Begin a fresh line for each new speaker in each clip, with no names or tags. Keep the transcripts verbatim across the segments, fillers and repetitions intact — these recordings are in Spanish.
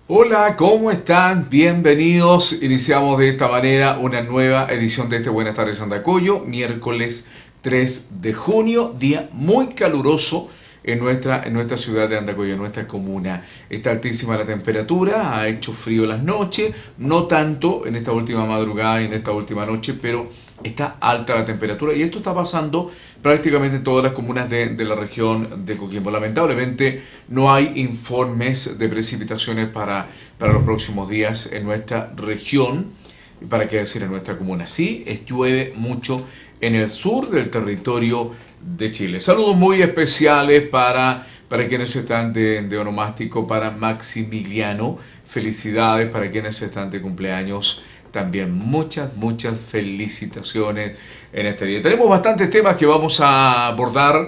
Hola, ¿cómo están? Bienvenidos. Iniciamos de esta manera una nueva edición de este Buenas tardes Andacollo, miércoles tres de junio, día muy caluroso en nuestra, en nuestra ciudad de Andacollo, en nuestra comuna. Está altísima la temperatura, ha hecho frío las noches, no tanto en esta última madrugada y en esta última noche, pero está alta la temperatura y esto está pasando prácticamente en todas las comunas de, de la región de Coquimbo. Lamentablemente no hay informes de precipitaciones para, para los próximos días en nuestra región, para qué decir en nuestra comuna. Sí, es, llueve mucho en el sur del territorio de Chile. Saludos muy especiales para, para quienes están de, de onomástico, para Maximiliano. Felicidades para quienes están de cumpleaños. También muchas, muchas felicitaciones en este día. Tenemos bastantes temas que vamos a abordar.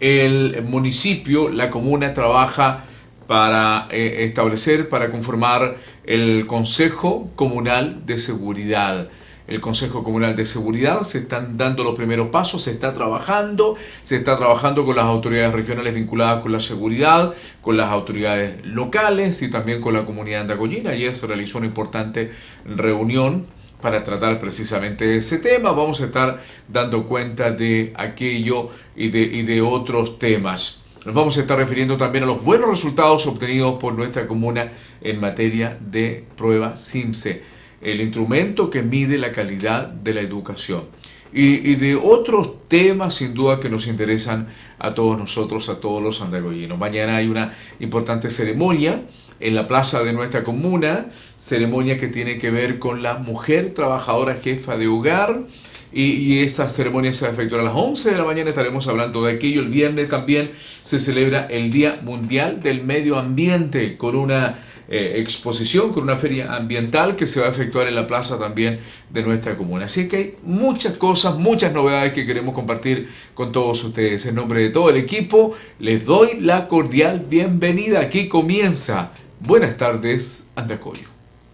El municipio, la comuna, trabaja para eh, establecer, para conformar el Consejo Comunal de Seguridad. El Consejo Comunal de Seguridad, se están dando los primeros pasos, se está trabajando, se está trabajando con las autoridades regionales vinculadas con la seguridad, con las autoridades locales y también con la comunidad andacoyina. Ayer se realizó una importante reunión para tratar precisamente ese tema. Vamos a estar dando cuenta de aquello y de, y de otros temas. Nos vamos a estar refiriendo también a los buenos resultados obtenidos por nuestra comuna en materia de prueba SIMSE, el instrumento que mide la calidad de la educación. Y, y de otros temas sin duda que nos interesan a todos nosotros, a todos los andacollinos. Mañana hay una importante ceremonia en la plaza de nuestra comuna, ceremonia que tiene que ver con la mujer trabajadora jefa de hogar. Y, y esa ceremonia se va a efectuar a las once de la mañana, estaremos hablando de aquello. El viernes también se celebra el Día Mundial del Medio Ambiente con una eh, exposición, con una feria ambiental que se va a efectuar en la plaza también de nuestra comuna. Así que hay muchas cosas, muchas novedades que queremos compartir con todos ustedes. En nombre de todo el equipo, les doy la cordial bienvenida. Aquí comienza Buenas tardes, Andacollo.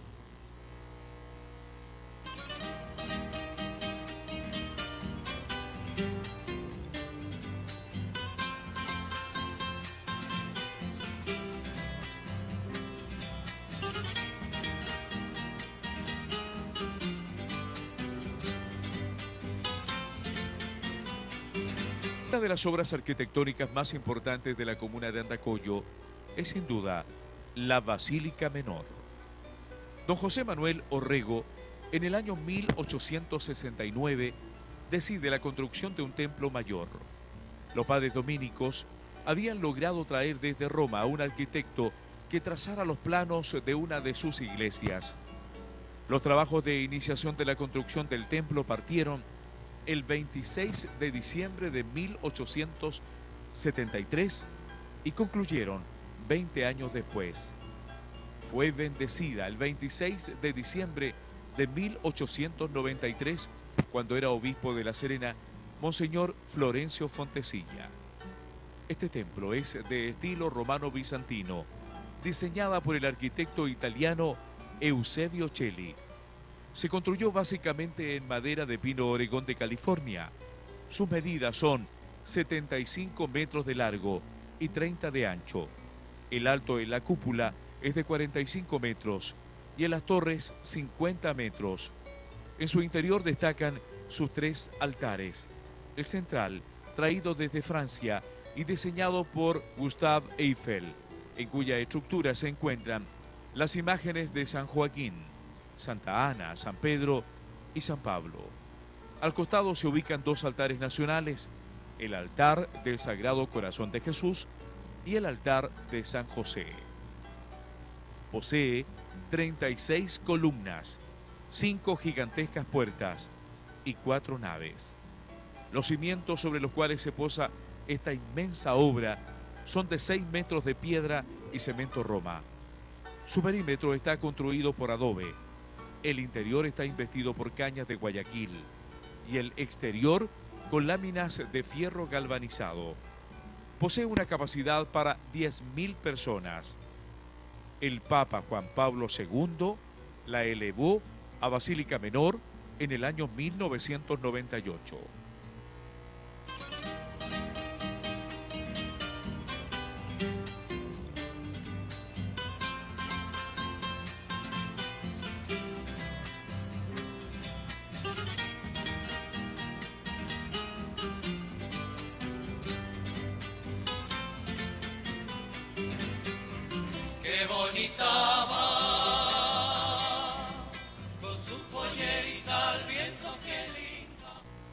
Una de las obras arquitectónicas más importantes de la comuna de Andacollo es sin duda la Basílica Menor. Don José Manuel Orrego, en el año mil ochocientos sesenta y nueve, decide la construcción de un templo mayor. Los padres dominicos habían logrado traer desde Roma a un arquitecto que trazara los planos de una de sus iglesias. Los trabajos de iniciación de la construcción del templo partieron el veintiséis de diciembre de mil ochocientos setenta y tres y concluyeron veinte años después. Fue bendecida el veintiséis de diciembre de mil ochocientos noventa y tres, cuando era obispo de La Serena, Monseñor Florencio Fontecilla. Este templo es de estilo romano-bizantino, diseñada por el arquitecto italiano Eusebio Celli. Se construyó básicamente en madera de pino Oregón de California. Sus medidas son setenta y cinco metros de largo y treinta de ancho. El alto en la cúpula es de cuarenta y cinco metros y en las torres cincuenta metros. En su interior destacan sus tres altares. El central, traído desde Francia y diseñado por Gustave Eiffel, en cuya estructura se encuentran las imágenes de San Joaquín, Santa Ana, San Pedro y San Pablo. Al costado se ubican dos altares nacionales, el altar del Sagrado Corazón de Jesús y el altar de San José. Posee treinta y seis columnas, cinco gigantescas puertas y cuatro naves. Los cimientos sobre los cuales se posa esta inmensa obra son de seis metros de piedra y cemento Roma. Su perímetro está construido por adobe. El interior está investido por cañas de Guayaquil y el exterior con láminas de fierro galvanizado. Posee una capacidad para diez mil personas. El Papa Juan Pablo segundo la elevó a Basílica Menor en el año mil novecientos noventa y ocho.
qué bonita va, con su pollerita al viento, qué linda.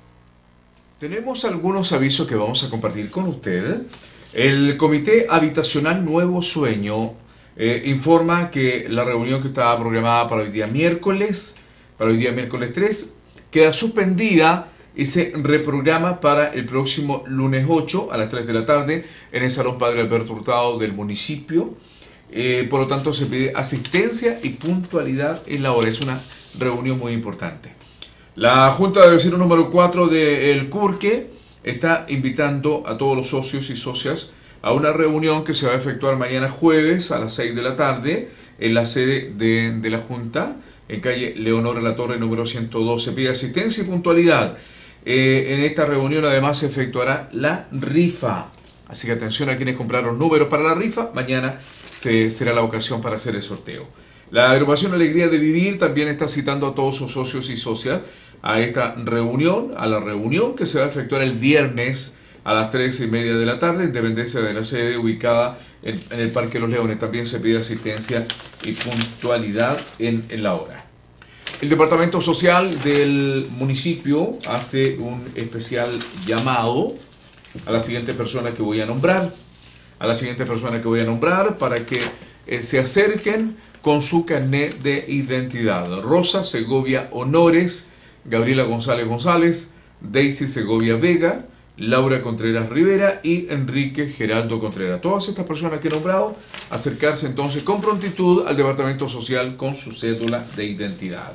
Tenemos algunos avisos que vamos a compartir con usted. El Comité Habitacional Nuevo Sueño eh, informa que la reunión que estaba programada para hoy día miércoles, para hoy día miércoles tres, queda suspendida y se reprograma para el próximo lunes ocho a las tres de la tarde en el Salón Padre Alberto Hurtado del municipio. Eh, por lo tanto, se pide asistencia y puntualidad en la hora. Es una reunión muy importante. La Junta de Vecinos número cuatro de El Curque está invitando a todos los socios y socias a una reunión que se va a efectuar mañana jueves a las seis de la tarde en la sede de, de la Junta, en calle Leonora La Torre número ciento dos. Se pide asistencia y puntualidad. Eh, en esta reunión además se efectuará la rifa. Así que atención a quienes compraron números para la rifa. Mañana se, será la ocasión para hacer el sorteo. La agrupación Alegría de Vivir también está citando a todos sus socios y socias a esta reunión, a la reunión que se va a efectuar el viernes a las tres y media de la tarde, en dependencia de la sede ubicada en, en el Parque Los Leones. También se pide asistencia y puntualidad en, en la hora. El Departamento Social del municipio hace un especial llamado a las siguientes personas que voy a nombrar, a las siguientes personas que voy a nombrar para que eh, se acerquen con su carnet de identidad. Rosa Segovia Honores, Gabriela González González, Daisy Segovia Vega, Laura Contreras Rivera y Enrique Geraldo Contreras. Todas estas personas que he nombrado, acercarse entonces con prontitud al Departamento Social con su cédula de identidad.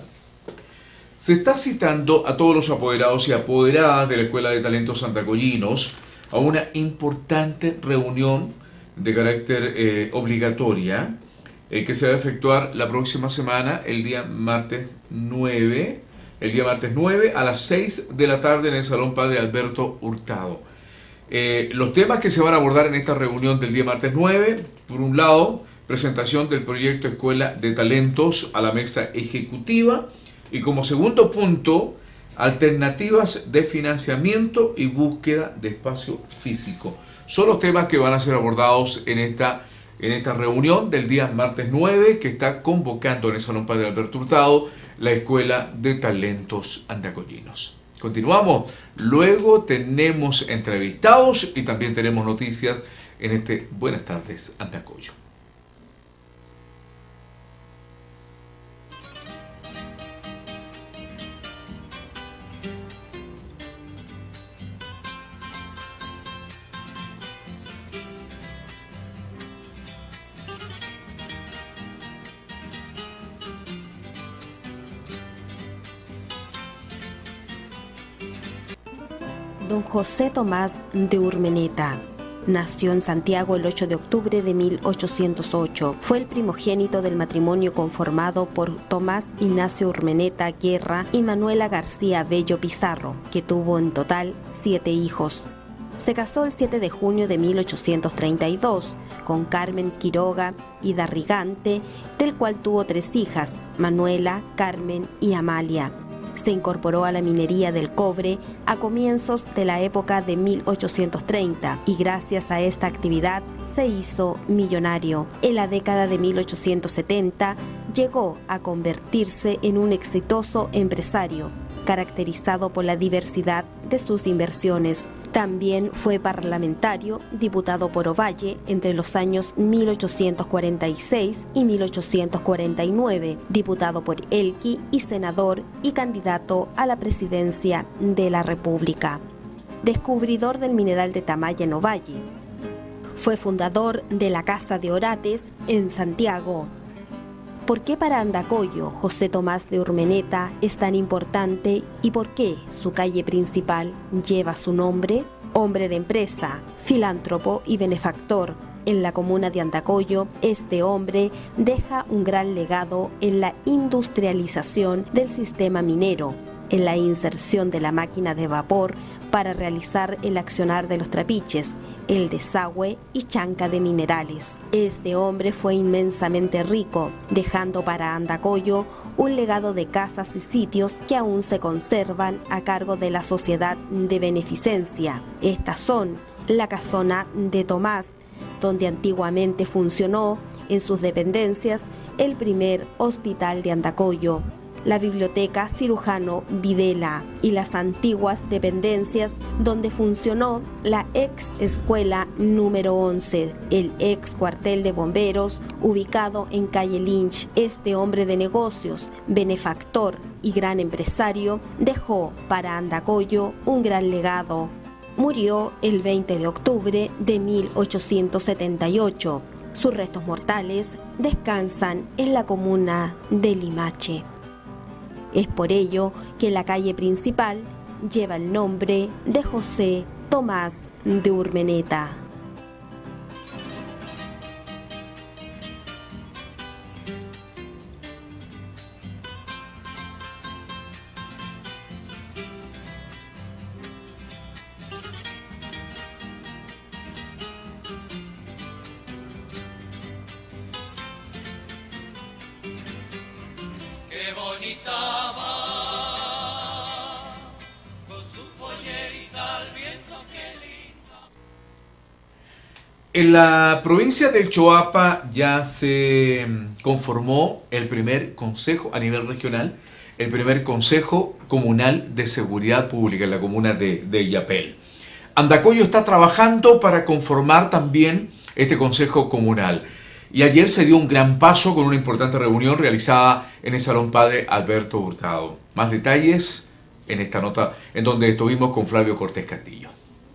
Se está citando a todos los apoderados y apoderadas de la Escuela de Talentos Santacollinos a una importante reunión de carácter eh, obligatoria eh, que se va a efectuar la próxima semana, el día martes nueve, el día martes nueve a las seis de la tarde en el Salón Padre Alberto Hurtado. Eh, los temas que se van a abordar en esta reunión del día martes nueve, por un lado, presentación del proyecto Escuela de Talentos a la mesa ejecutiva y como segundo punto, alternativas de financiamiento y búsqueda de espacio físico. Son los temas que van a ser abordados en esta, en esta reunión del día martes nueve que está convocando en el Salón Padre Alberto Hurtado la Escuela de Talentos Andacollinos. Continuamos, luego tenemos entrevistados y también tenemos noticias en este Buenas tardes Andacollo.
Don José Tomás de Urmeneta nació en Santiago el ocho de octubre de mil ochocientos ocho. Fue el primogénito del matrimonio conformado por Tomás Ignacio Urmeneta Guerra y Manuela García Bello Pizarro, que tuvo en total siete hijos. Se casó el siete de junio de mil ochocientos treinta y dos con Carmen Quiroga y Darrigante, del cual tuvo tres hijas, Manuela, Carmen y Amalia. Se incorporó a la minería del cobre a comienzos de la época de mil ochocientos treinta y gracias a esta actividad se hizo millonario. En la década de mil ochocientos setenta llegó a convertirse en un exitoso empresario, caracterizado por la diversidad de sus inversiones. También fue parlamentario, diputado por Ovalle entre los años mil ochocientos cuarenta y seis y mil ochocientos cuarenta y nueve, diputado por Elqui y senador y candidato a la presidencia de la República. Descubridor del mineral de Tamaya en Ovalle. Fue fundador de la Casa de Orates en Santiago. ¿Por qué para Andacollo José Tomás de Urmeneta es tan importante y por qué su calle principal lleva su nombre? Hombre de empresa, filántropo y benefactor, en la comuna de Andacollo, este hombre deja un gran legado en la industrialización del sistema minero, en la inserción de la máquina de vapor para realizar el accionar de los trapiches, el desagüe y chanca de minerales. Este hombre fue inmensamente rico, dejando para Andacollo un legado de casas y sitios que aún se conservan a cargo de la Sociedad de Beneficencia. Estas son la Casona de Tomás, donde antiguamente funcionó en sus dependencias el primer hospital de Andacollo, la biblioteca Cirujano Videla y las antiguas dependencias donde funcionó la ex escuela número once, el ex cuartel de bomberos ubicado en calle Lynch. Este hombre de negocios, benefactor y gran empresario dejó para Andacollo un gran legado. Murió el veinte de octubre de mil ochocientos setenta y ocho. Sus restos mortales descansan en la comuna de Limache. Es por ello que la calle principal lleva el nombre de José Tomás de Urmeneta.
Qué bonita va, con su pollerita al viento, qué linda.
En la provincia del Choapa ya se conformó el primer consejo a nivel regional, el primer consejo comunal de seguridad pública en la comuna de, de Illapel. Andacollo está trabajando para conformar también este consejo comunal. Y ayer se dio un gran paso con una importante reunión realizada en el Salón Padre Alberto Hurtado. Más detalles en esta nota en donde estuvimos con Flavio Cortés Castillo.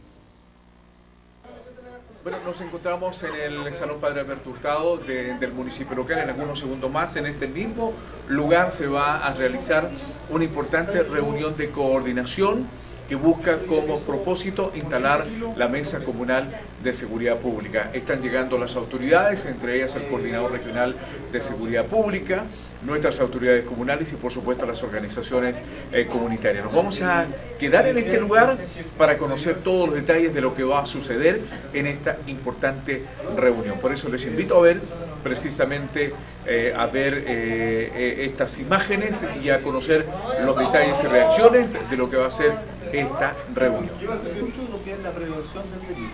Bueno, nos encontramos en el Salón Padre Alberto Hurtado de, del municipio local. En algunos segundos más, en este mismo lugar se va a realizar una importante reunión de coordinación que busca como propósito instalar la Mesa Comunal de Seguridad Pública. Están llegando las autoridades, entre ellas el Coordinador Regional de Seguridad Pública, nuestras autoridades comunales y por supuesto las organizaciones eh, comunitarias. Nos vamos a quedar en este lugar para conocer todos los detalles de lo que va a suceder en esta importante reunión. Por eso les invito a ver precisamente eh, a ver eh, eh, estas imágenes y a conocer los detalles y reacciones de lo que va a ser esta reunión.
Mucho de lo que es la prevención del delito.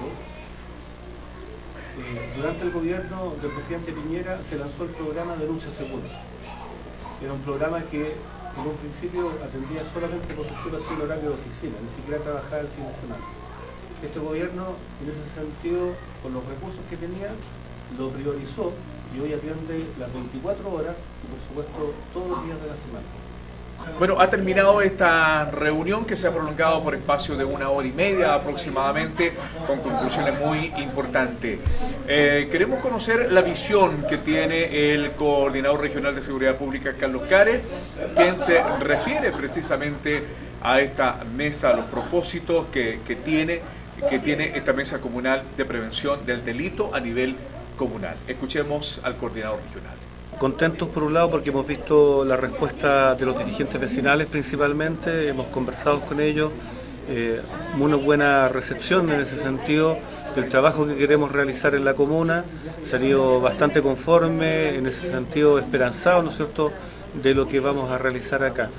Eh, durante el gobierno del presidente Piñera se lanzó el programa Denuncia Segura. Era un programa que en un principio atendía solamente, por decirlo así, el horario de oficina, ni siquiera trabajaba el fin de semana. Este gobierno, en ese sentido, con los recursos que tenía, lo priorizó y hoy atiende las veinticuatro horas y por supuesto todos los días de la semana.
Bueno, ha terminado esta reunión que se ha prolongado por espacio de una hora y media aproximadamente, con conclusiones muy importantes. Eh, queremos conocer la visión que tiene el Coordinador Regional de Seguridad Pública, Carlos Cares, quien se refiere precisamente a esta mesa, a los propósitos que, que, tiene, que tiene esta mesa comunal de prevención del delito a nivel comunal. Escuchemos al Coordinador Regional.
Contentos por un lado porque hemos visto la respuesta de los dirigentes vecinales principalmente, hemos conversado con ellos, eh, una buena recepción en ese sentido del trabajo que queremos realizar en la comuna, se han ido bastante conforme, en ese sentido esperanzados, ¿no es cierto?, de lo que vamos a realizar acá.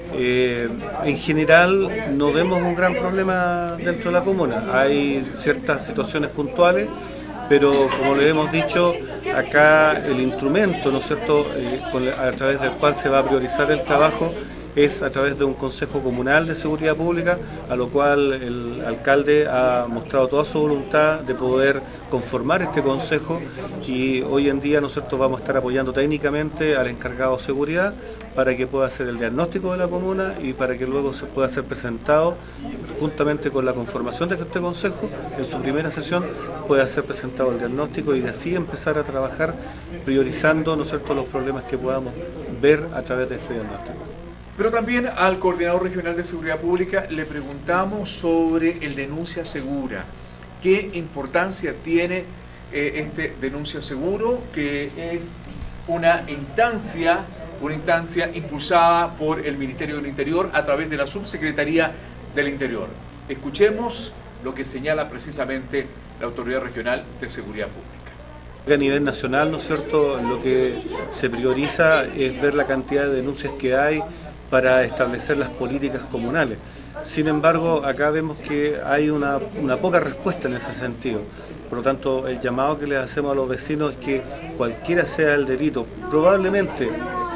Eh, en general no vemos un gran problema dentro de la comuna, hay ciertas situaciones puntuales, pero como le hemos dicho, acá el instrumento, ¿no es cierto?, eh, con, a través del cual se va a priorizar el trabajo es a través de un Consejo Comunal de Seguridad Pública, a lo cual el alcalde ha mostrado toda su voluntad de poder conformar este consejo y hoy en día nosotros vamos a estar apoyando técnicamente al encargado de seguridad para que pueda hacer el diagnóstico de la comuna y para que luego se pueda ser presentado juntamente con la conformación de este consejo, en su primera sesión pueda ser presentado el diagnóstico y de así empezar a trabajar priorizando, ¿no es cierto?, los problemas que podamos ver a través de este diagnóstico.
Pero también al Coordinador Regional de Seguridad Pública le preguntamos sobre el Denuncia Segura. ¿Qué importancia tiene eh, este Denuncia Seguro, que es una instancia, una instancia impulsada por el Ministerio del Interior a través de la Subsecretaría del Interior? Escuchemos lo que señala precisamente la Autoridad Regional de Seguridad Pública.
A nivel nacional, ¿no es cierto?, lo que se prioriza es ver la cantidad de denuncias que hay para establecer las políticas comunales. Sin embargo, acá vemos que hay una, una poca respuesta en ese sentido. Por lo tanto, el llamado que les hacemos a los vecinos es que cualquiera sea el delito, probablemente,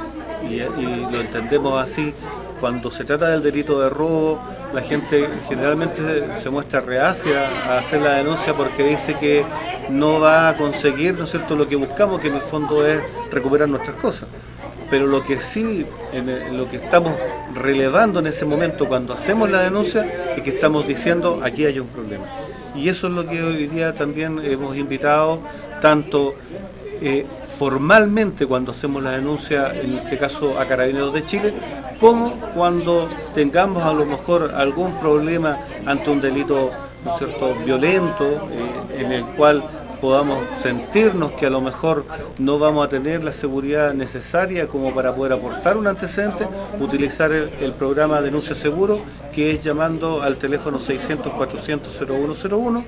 y, y lo entendemos así, cuando se trata del delito de robo, la gente generalmente se muestra reacia a hacer la denuncia porque dice que no va a conseguir, ¿no es cierto?, lo que buscamos, que en el fondo es recuperar nuestras cosas. Pero lo que sí, en el, lo que estamos relevando en ese momento cuando hacemos la denuncia, es que estamos diciendo aquí hay un problema. Y eso es lo que hoy día también hemos invitado, tanto eh, formalmente cuando hacemos la denuncia, en este caso a Carabineros de Chile, como cuando tengamos a lo mejor algún problema ante un delito, ¿no es cierto?, violento, eh, en el cual podamos sentirnos que a lo mejor no vamos a tener la seguridad necesaria como para poder aportar un antecedente, utilizar el, el programa Denuncia Seguro, que es llamando al teléfono seiscientos, cuatrocientos, cero uno cero uno,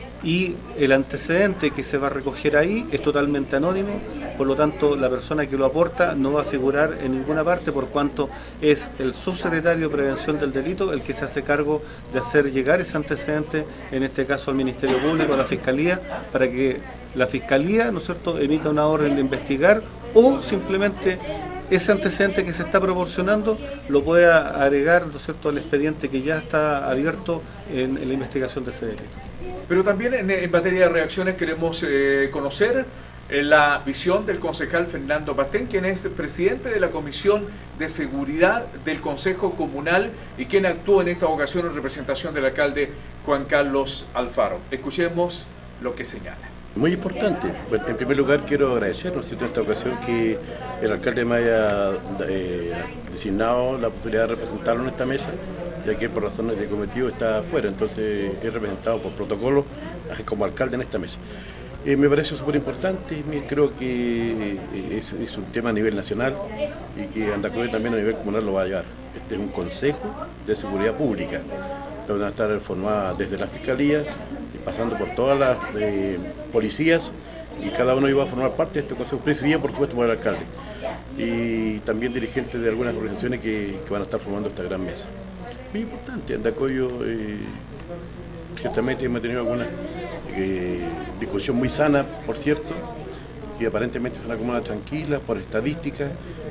y el antecedente que se va a recoger ahí es totalmente anónimo, por lo tanto la persona que lo aporta no va a figurar en ninguna parte, por cuanto es el subsecretario de Prevención del Delito el que se hace cargo de hacer llegar ese antecedente, en este caso al Ministerio Público, a la Fiscalía, para que la Fiscalía, ¿no es cierto?, emita una orden de investigar, o simplemente ese antecedente que se está proporcionando lo pueda agregar, ¿no es cierto?, al expediente que ya está abierto en, en la investigación de ese delito.
Pero también en, en materia de reacciones queremos eh, conocer eh, la visión del concejal Fernando Pastén, quien es presidente de la Comisión de Seguridad del Consejo Comunal y quien actuó en esta ocasión en representación del alcalde Juan Carlos Alfaro. Escuchemos lo que señala.
Muy importante. Bueno, en primer lugar quiero agradecer, ¿no es cierto?, en esta ocasión que el alcalde me haya eh, designado la posibilidad de representarlo en esta mesa, ya que por razones de cometido está afuera, entonces es representado por protocolo como alcalde en esta mesa. Eh, me parece súper importante, creo que es, es un tema a nivel nacional y que Andacollo también a nivel comunal lo va a llevar. Este es un consejo de seguridad pública, donde van a estar formadas desde la Fiscalía, pasando por todas las eh, policías, y cada uno iba a formar parte de este consejo, presidido por supuesto por el alcalde, y también dirigentes de algunas organizaciones que, que van a estar formando esta gran mesa. Muy importante, Andacollo eh, ciertamente hemos tenido alguna eh, discusión muy sana, por cierto, que aparentemente es una comuna tranquila por estadísticas,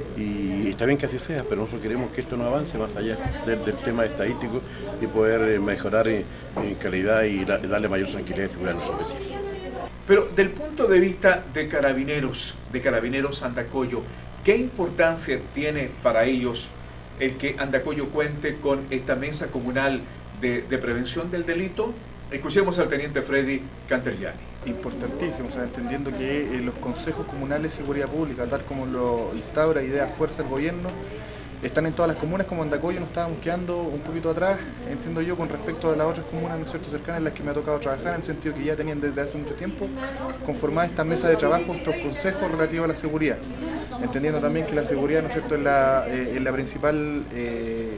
y está bien que así sea, pero nosotros queremos que esto no avance más allá del, del tema estadístico y poder eh, mejorar en, en calidad y la, darle mayor tranquilidad y seguridad a nuestros vecinos.
Pero del punto de vista de Carabineros, de Carabineros Andacollo, ¿qué importancia tiene para ellos el que Andacollo cuente con esta mesa comunal de, de prevención del delito? Escuchemos al teniente Freddy Cantergiani.
Importantísimo, o sea, entendiendo que eh, los consejos comunales de seguridad pública, tal como lo instaura y da fuerza el gobierno, están en todas las comunas. Como Andacollo nos estábamos quedando un poquito atrás, entiendo yo, con respecto a las otras comunas, ¿no es cierto?, cercanas, en las que me ha tocado trabajar, en el sentido que ya tenían desde hace mucho tiempo conformadas estas mesas de trabajo, estos consejos relativos a la seguridad, entendiendo también que la seguridad, ¿no es cierto?, es la, eh, es la principal eh,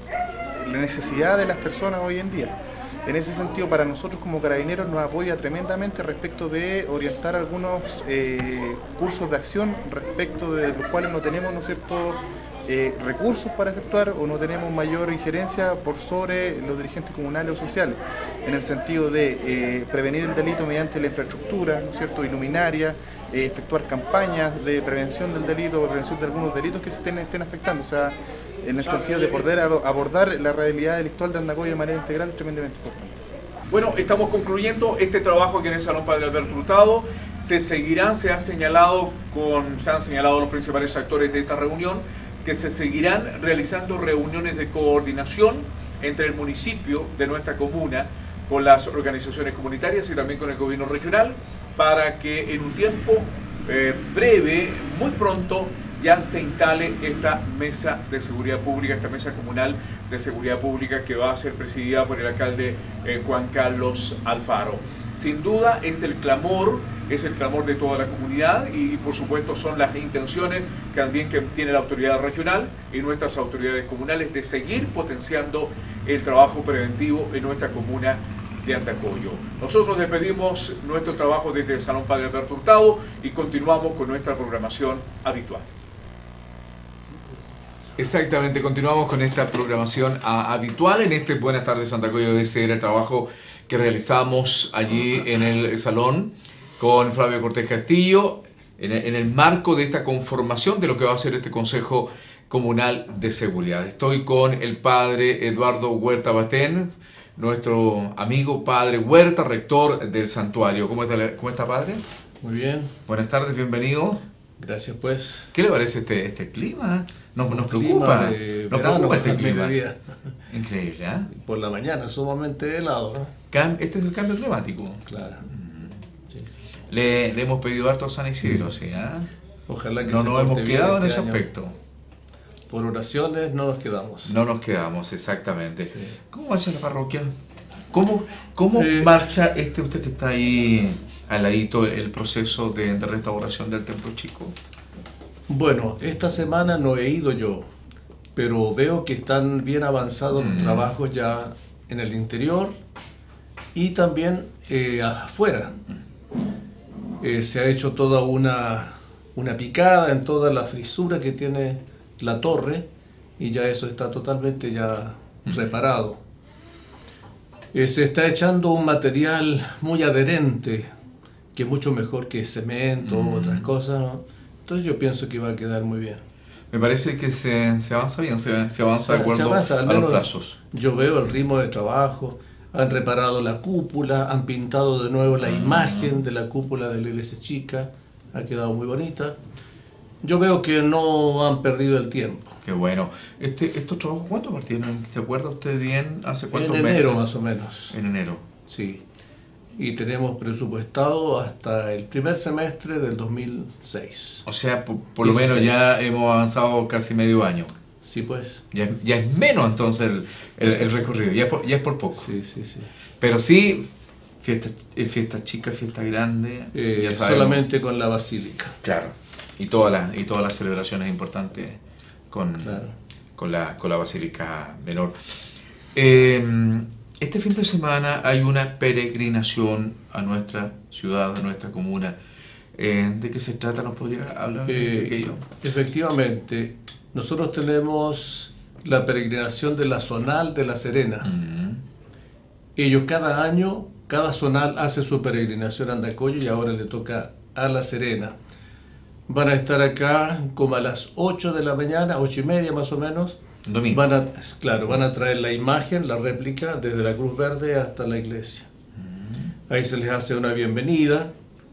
la necesidad de las personas hoy en día. En ese sentido, para nosotros como Carabineros nos apoya tremendamente respecto de orientar algunos eh, cursos de acción respecto de los cuales no tenemos, ¿no es cierto?, eh, recursos para efectuar, o no tenemos mayor injerencia por sobre los dirigentes comunales o sociales, en el sentido de eh, prevenir el delito mediante la infraestructura, ¿no es cierto?, iluminaria, eh, efectuar campañas de prevención del delito, prevención de algunos delitos que se estén, estén afectando, o sea, en el sentido de poder abordar la realidad delictual de Andacollo de manera integral, es tremendamente importante.
Bueno, estamos concluyendo este trabajo aquí en el Salón Padre Alberto Hurtado. Se seguirán, se ha señalado con, se han señalado los principales actores de esta reunión, que se seguirán realizando reuniones de coordinación entre el municipio de nuestra comuna con las organizaciones comunitarias y también con el gobierno regional, para que en un tiempo eh, breve, muy pronto, ya se instale esta mesa de seguridad pública, esta mesa comunal de seguridad pública que va a ser presidida por el alcalde eh, Juan Carlos Alfaro. Sin duda es el clamor, es el clamor de toda la comunidad y, y por supuesto son las intenciones que también que tiene la autoridad regional y nuestras autoridades comunales de seguir potenciando el trabajo preventivo en nuestra comuna de Andacollo. Nosotros despedimos nuestro trabajo desde el Salón Padre Alberto Hurtado y continuamos con nuestra programación habitual. Exactamente, continuamos con esta programación a, habitual en este Buenas tardes Andacollo. Ese era el trabajo que realizamos allí en el salón con Flavio Cortés Castillo, en el, en el marco de esta conformación de lo que va a ser este Consejo Comunal de Seguridad. Estoy con el padre Eduardo Huerta Batén, nuestro amigo padre Huerta, rector del santuario. ¿Cómo está, cómo está padre?
Muy bien.
Buenas tardes, bienvenido.
Gracias, pues.
¿Qué le parece este, este clima? Nos, nos
clima
preocupa.
De
nos
verano,
preocupa este clima.
Mediodía.
Increíble, ¿eh?
Por la mañana, sumamente helado, ¿no?
Cam este es el cambio climático.
Claro. Sí, sí.
Le, le hemos pedido harto a San Isidro, ¿sí? ¿eh?
Ojalá que
no
se
nos hemos
porte bien
quedado en
este
ese
año.
aspecto.
Por oraciones no nos quedamos.
No nos quedamos, exactamente.
Sí.
¿Cómo marcha la parroquia? ¿Cómo, cómo
Eh,
marcha este usted que está ahí al ladito el proceso de, de restauración del Templo Chico?
Bueno, esta semana no he ido yo, pero veo que están bien avanzados los
Mm.
trabajos ya en el interior y también eh, afuera. Eh, se ha hecho toda una, una picada en toda la frisura que tiene la torre y ya eso está totalmente ya reparado. Eh, se está echando un material muy adherente, que es mucho mejor que cemento u
Mm.
otras cosas, ¿no? Entonces yo pienso que va a quedar muy bien.
Me parece que se, se avanza bien, se, se avanza de
Se-
acuerdo
se avanza, al
a los
menos
plazos.
Yo veo el ritmo de trabajo, han reparado la cúpula, han pintado de nuevo la
Ah.
imagen de la cúpula de la iglesia chica, ha quedado muy bonita. Yo veo que no han perdido el tiempo.
Qué bueno. Este, ¿Estos trabajos cuándo partieron? ¿Se acuerda usted bien? ¿Hace cuántos
En
meses?
enero más o menos,
En enero.
sí. Y tenemos presupuestado hasta el primer semestre del dos mil seis.
O sea, por, por lo menos
dieciséis.
ya hemos avanzado casi medio año.
Sí, pues.
Ya, ya es menos entonces el, el, el recorrido, ya es, por, ya es por poco.
Sí, sí, sí.
Pero sí, fiesta, eh, fiesta chica, fiesta grande.
Eh,
ya sabemos.
solamente con la basílica.
Claro. Y todas las, y todas las celebraciones importantes con,
Claro.
con, la, con la Basílica Menor. Eh, este fin de semana hay una peregrinación a nuestra ciudad, a nuestra comuna. Eh, ¿De qué se trata? ¿Nos podría hablar de
Eh,
aquello?
Efectivamente, nosotros tenemos la peregrinación de la Zonal de La Serena.
Mm.
Ellos cada año, cada zonal hace su peregrinación a Andacollo y ahora le toca a La Serena. Van a estar acá como a las ocho de la mañana, ocho y media más o menos.
Domingo.
Van a, claro, van a traer la imagen, la réplica, desde la Cruz Verde hasta la iglesia. Ahí se les hace una bienvenida.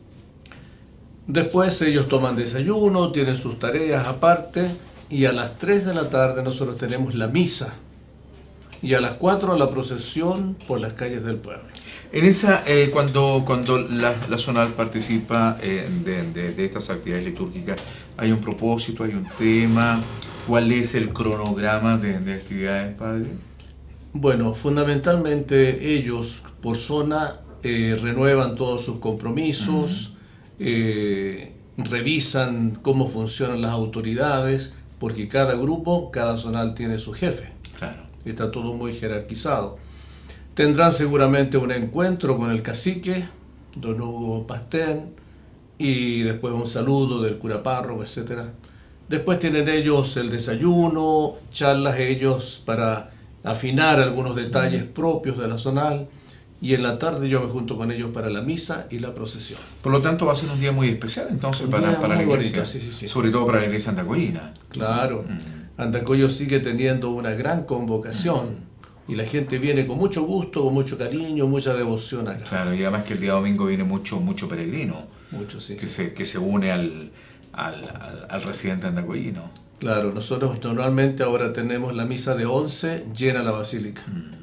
Después ellos toman desayuno, tienen sus tareas aparte y a las tres de la tarde nosotros tenemos la misa y a las cuatro la procesión por las calles del pueblo.
En esa, eh, cuando, cuando la, la zonal participa eh, de, de, de estas actividades litúrgicas, ¿hay un propósito, hay un tema? ¿Cuál es el cronograma de, de actividades, padre?
Bueno, fundamentalmente ellos por zona eh, renuevan todos sus compromisos, eh, revisan cómo funcionan las autoridades, porque cada grupo, cada zonal tiene su jefe.
Claro.
Está todo muy jerarquizado. Tendrán seguramente un encuentro con el cacique, don Hugo Pastén, y después un saludo del cura párroco, etcétera. Después tienen ellos el desayuno, charlas ellos para afinar algunos detalles propios de la zonal, y en la tarde yo me junto con ellos para la misa y la procesión.
Por lo tanto, va a ser un día muy especial entonces
Un
para,
día
para la
muy
iglesia.
bonito, sí, sí, sí.
Sobre todo para la iglesia andacoyina.
Claro,
Mm.
Andacollo sigue teniendo una gran convocación, y la gente viene con mucho gusto, con mucho cariño, mucha devoción acá.
Claro, y además que el día domingo viene mucho, mucho peregrino
Mucho, sí.
que se, que se une al, al, al, al residente andacoyino.
Claro, nosotros normalmente ahora tenemos la misa de once, llena la basílica.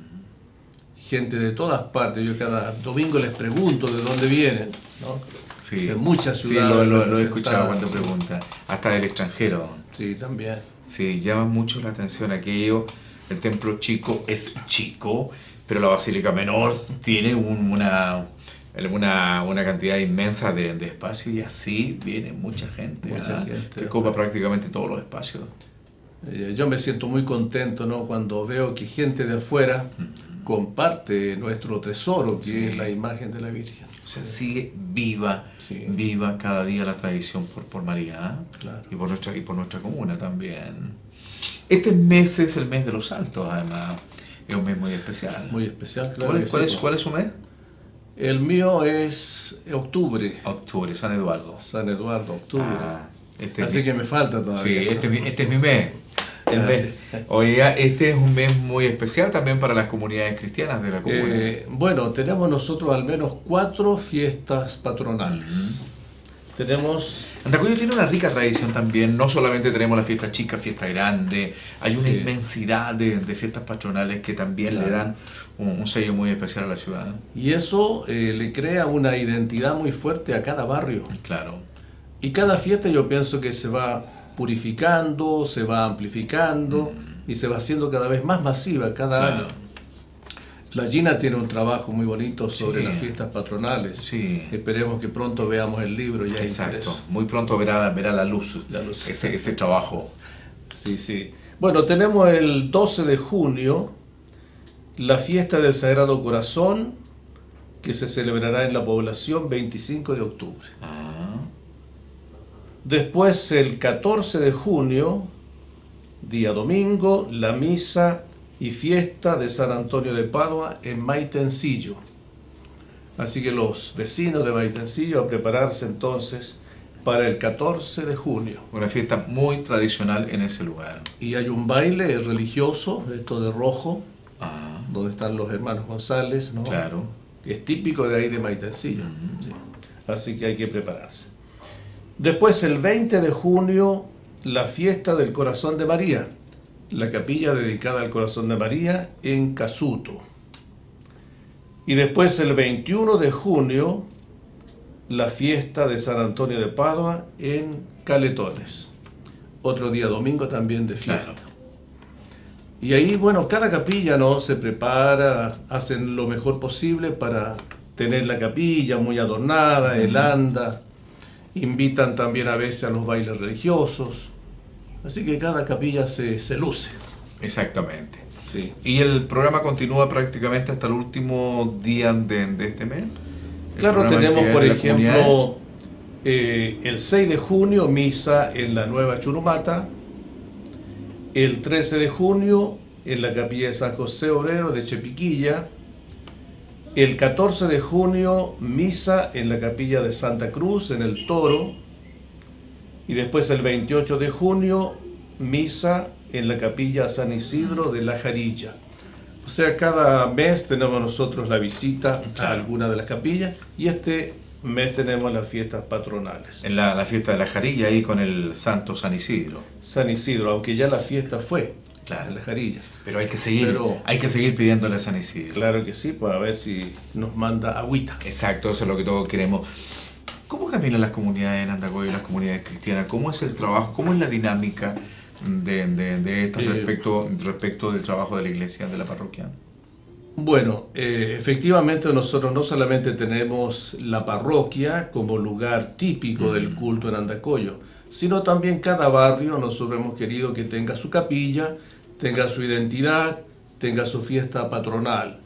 Gente de todas partes, yo cada domingo les pregunto de dónde vienen, ¿no?
Sí,
O sea, muchas
sí,
ciudades
lo, lo- lo he
representadas,
escuchado cuando
sí.
pregunta. Hasta del extranjero.
Sí, también.
Sí, llama mucho la atención aquello. El templo chico es chico, pero la basílica menor tiene un- una, una, una cantidad inmensa de, de espacio y así viene mucha gente.
Mucha
¿ah?
gente,
que copa
claro.
prácticamente todos los espacios.
Eh, Yo me siento muy contento, ¿no? Cuando veo que gente de afuera comparte nuestro tesoro, que
Sí.
es la imagen de la Virgen.
O sea, sigue viva,
Sí.
viva cada día la tradición por, por María, ¿ah?
Claro.
y, por nuestra, y por nuestra comuna también. Este mes es el mes de los Santos, además. Es un mes muy especial.
Muy especial, claro.
¿Cuál,
que
es, cuál
sí,
es-
pues.
cuál es su mes?
El mío es octubre.
Octubre, San Eduardo.
San Eduardo, octubre.
Ah, este
Así
mi-
que me falta todavía.
Sí, este, es mi- este es mi mes. El
Ah,
mes.
sí.
Oiga, este es un mes muy especial también para las comunidades cristianas de la comuna.
Eh, bueno, tenemos nosotros al menos cuatro fiestas patronales. Tenemos...
Andacollo tiene una rica tradición también, no solamente tenemos la fiesta chica, fiesta grande, hay una
Sí.
inmensidad de, de fiestas patronales que también
Claro.
le dan un, un sello muy especial a la ciudad.
Y eso eh, le crea una identidad muy fuerte a cada barrio.
Claro.
Y cada fiesta yo pienso que se va purificando, se va amplificando y se va haciendo cada vez más masiva cada
Claro.
año. La Gina tiene un trabajo muy bonito sobre
Sí.
las fiestas patronales.
Sí.
Esperemos que pronto veamos el libro ya
Exacto.
impreso.
Muy pronto verá, verá la luz,
La luz.
Ese, ese trabajo.
Sí, sí. Bueno, tenemos el doce de junio la fiesta del Sagrado Corazón que se celebrará en la población veinticinco de octubre.
Ah,
Después el catorce de junio, día domingo, la misa y fiesta de San Antonio de Padua en Maitencillo. Así que los vecinos de Maitencillo a prepararse entonces para el catorce de junio.
una fiesta muy tradicional en ese lugar.
Y hay un baile religioso, esto de rojo,
Ah,
donde están los hermanos González, ¿no?
claro.
Es típico de ahí de Maitencillo. Sí. Así que hay que prepararse. Después, el veinte de junio, la fiesta del Corazón de María, la capilla dedicada al Corazón de María en Casuto. Y después, el veintiuno de junio, la fiesta de San Antonio de Padua en Caletones. Otro día domingo también de fiesta.
Claro.
Y ahí, bueno, cada capilla, ¿no?, se prepara, hacen lo mejor posible para tener la capilla muy adornada, el anda, invitan también a veces a los bailes religiosos, así que cada capilla se, se luce.
Exactamente.
Sí.
¿Y el programa continúa prácticamente hasta el último día de, de este mes? El
Claro,
programa
tenemos,
que
por
es de la comunidad.
ejemplo, eh, el seis de junio, misa en la Nueva Churumata, el trece de junio, en la capilla de San José Obrero de Chepiquilla, el catorce de junio, misa en la capilla de Santa Cruz, en el Toro, y después el veintiocho de junio, misa en la capilla San Isidro de La Jarilla. O sea, cada mes tenemos nosotros la visita a
Claro.
alguna de las capillas, y este mes tenemos las fiestas patronales.
En la, la fiesta de la Jarilla, ahí con el Santo San Isidro.
San Isidro, aunque ya la fiesta fue
Claro.
en La Jarilla.
Pero hay que seguir,
Pero-
hay que seguir pidiéndole a San Isidro.
Claro que sí, pues a ver si nos manda agüita.
Exacto, eso es lo que todos queremos. ¿Cómo caminan las comunidades en Andacollo y las comunidades cristianas? ¿Cómo es el trabajo? ¿Cómo es la dinámica de, de, de estas
Eh,
respecto, respecto del trabajo de la iglesia, de la parroquia?
Bueno, eh, efectivamente nosotros no solamente tenemos la parroquia como lugar típico del culto en Andacollo, sino también cada barrio nosotros hemos querido que tenga su capilla, tenga su identidad, tenga su fiesta patronal.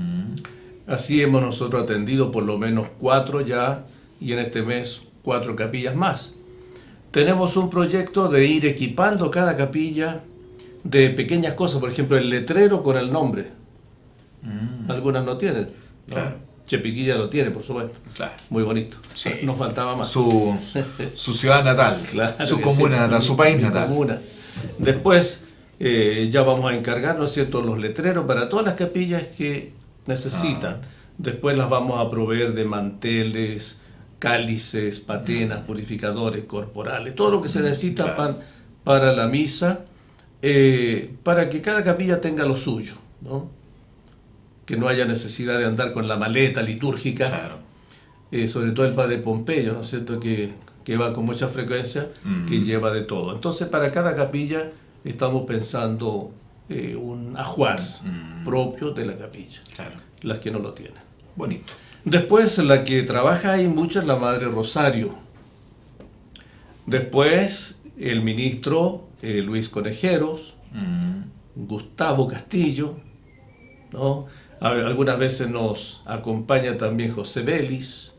Así hemos nosotros atendido por lo menos cuatro ya, y en este mes cuatro capillas más. Tenemos un proyecto de ir equipando cada capilla de pequeñas cosas, por ejemplo el letrero con el nombre. Algunas no tienen, ¿no?
Claro.
Chepiquilla lo tiene, por supuesto.
Claro.
Muy bonito.
Sí.
Nos faltaba más.
Su, su ciudad natal,
Claro
su
que
comuna
sí,
natal, su
mi-
país
mi
natal.
comuna. Después eh, ya vamos a encargar, ¿no es cierto?, los letreros para todas las capillas que necesitan.
Ah.
Después las vamos a proveer de manteles, cálices, patenas, purificadores corporales, todo lo que se necesita
Mm. Claro.
pan- para la misa, eh, para que cada capilla tenga lo suyo, ¿no? Que no haya necesidad de andar con la maleta litúrgica.
Claro.
Eh, sobre todo el padre Pompeyo, ¿no es cierto?, que, que va con mucha frecuencia,
Mm.
que lleva de todo. Entonces, para cada capilla estamos pensando eh, un ajuar
Mm.
propio de la capilla,
Claro.
las que no lo tienen.
Bonito.
Después, la que trabaja ahí mucho es la Madre Rosario. Después, el ministro eh, Luis Conejeros,
Mm.
Gustavo Castillo, ¿no? A- Algunas veces nos acompaña también José Vélez.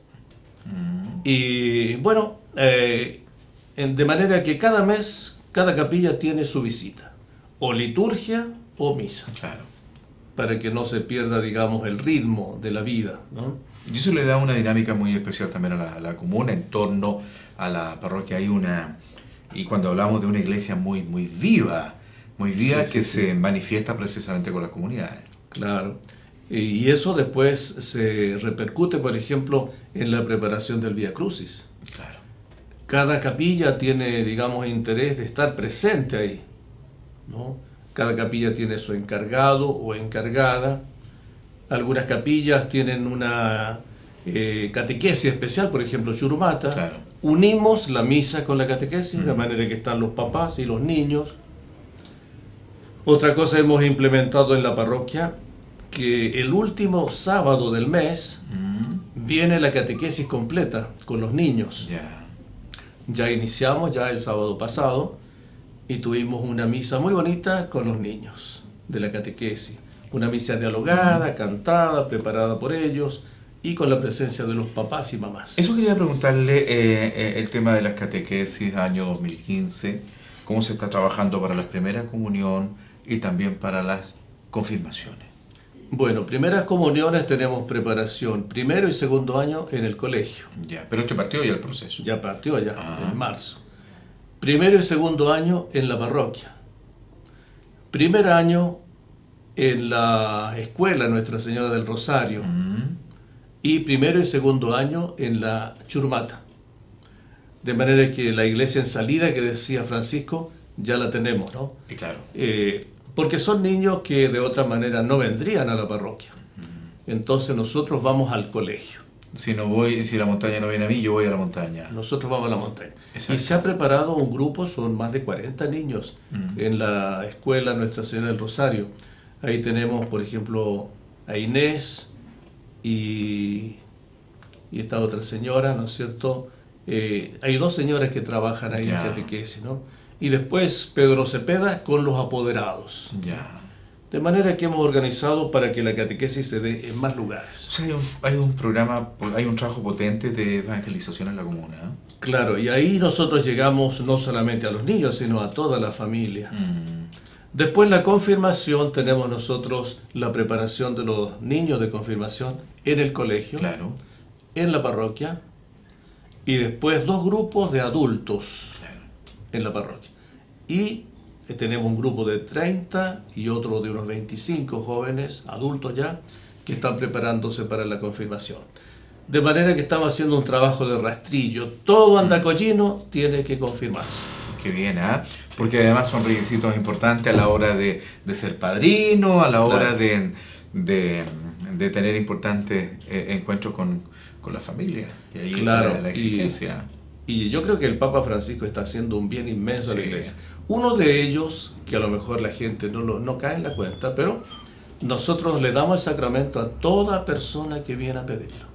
Y bueno, eh, en- de manera que cada mes, cada capilla tiene su visita, o liturgia o misa,
Claro.
para que no se pierda, digamos, el ritmo de la vida, ¿no?
Y eso le da una dinámica muy especial también a la, a la comuna, en torno a la parroquia. Hay una, y cuando hablamos de una iglesia muy, muy viva, muy viva, sí, que sí, se sí. manifiesta precisamente con las comunidades.
Claro. Y eso después se repercute, por ejemplo, en la preparación del Vía Crucis.
Claro.
Cada capilla tiene, digamos, interés de estar presente ahí, ¿no? Cada capilla tiene su encargado o encargada. Algunas capillas tienen una eh, catequesis especial, por ejemplo, Churumata.
Claro.
Unimos la misa con la catequesis, mm. de manera que están los papás y los niños. Otra cosa hemos implementado en la parroquia, que el último sábado del mes mm. viene la catequesis completa con los niños.
Yeah.
Ya iniciamos ya el sábado pasado y tuvimos una misa muy bonita con los niños de la catequesis. Una misa dialogada, mm. cantada, preparada por ellos y con la presencia de los papás y mamás.
Eso quería preguntarle, eh, eh, el tema de las catequesis año dos mil quince, cómo se está trabajando para la primera comunión y también para las confirmaciones.
Bueno, primeras comuniones tenemos preparación primero y segundo año en el colegio.
Ya, pero este partió ya el proceso.
Ya partió ya,
ah.
en marzo. Primero y segundo año en la parroquia. Primer año en la escuela Nuestra Señora del Rosario.
Mm.
Y primero y segundo año en la Churumata. De manera que la iglesia en salida que decía Francisco, ya la tenemos, ¿no?
Y claro.
Eh, porque son niños que de otra manera no vendrían a la parroquia. Entonces nosotros vamos al colegio.
Si no voy, si la montaña no viene a mí, yo voy a la montaña.
Nosotros vamos a la montaña.
Exacto.
Y se ha preparado un grupo, son más de cuarenta niños, mm. en la escuela Nuestra Señora del Rosario. Ahí tenemos, por ejemplo, a Inés y, y esta otra señora, ¿no es cierto? Eh, hay dos señoras que trabajan ahí yeah. en catequesis, ¿no? Y después Pedro Cepeda con los apoderados.
Ya.
De manera que hemos organizado para que la catequesis se dé en más lugares.
O sea, hay un, hay un programa, hay un trabajo potente de evangelización en la comuna, ¿eh?
Claro, y ahí nosotros llegamos no solamente a los niños, sino a toda la familia.
Mm.
Después la confirmación, tenemos nosotros la preparación de los niños de confirmación en el colegio,
claro.
en la parroquia, y después dos grupos de adultos,
claro.
en la parroquia. Y tenemos un grupo de treinta y otro de unos veinticinco jóvenes, adultos ya, que están preparándose para la confirmación. De manera que estamos haciendo un trabajo de rastrillo. Todo andacoyino tiene que confirmarse.
Qué bien, ¿ah? ¿eh? Porque además son requisitos importantes a la hora de, de ser padrino, a la hora claro. de, de, de tener importantes eh, encuentros con, con la familia. Y ahí
claro,
está la exigencia.
Y, y yo creo que el Papa Francisco está haciendo un bien inmenso sí. a la iglesia. Uno de ellos, que a lo mejor la gente no, lo, no cae en la cuenta, pero nosotros le damos el sacramento a toda persona que viene a pedirlo.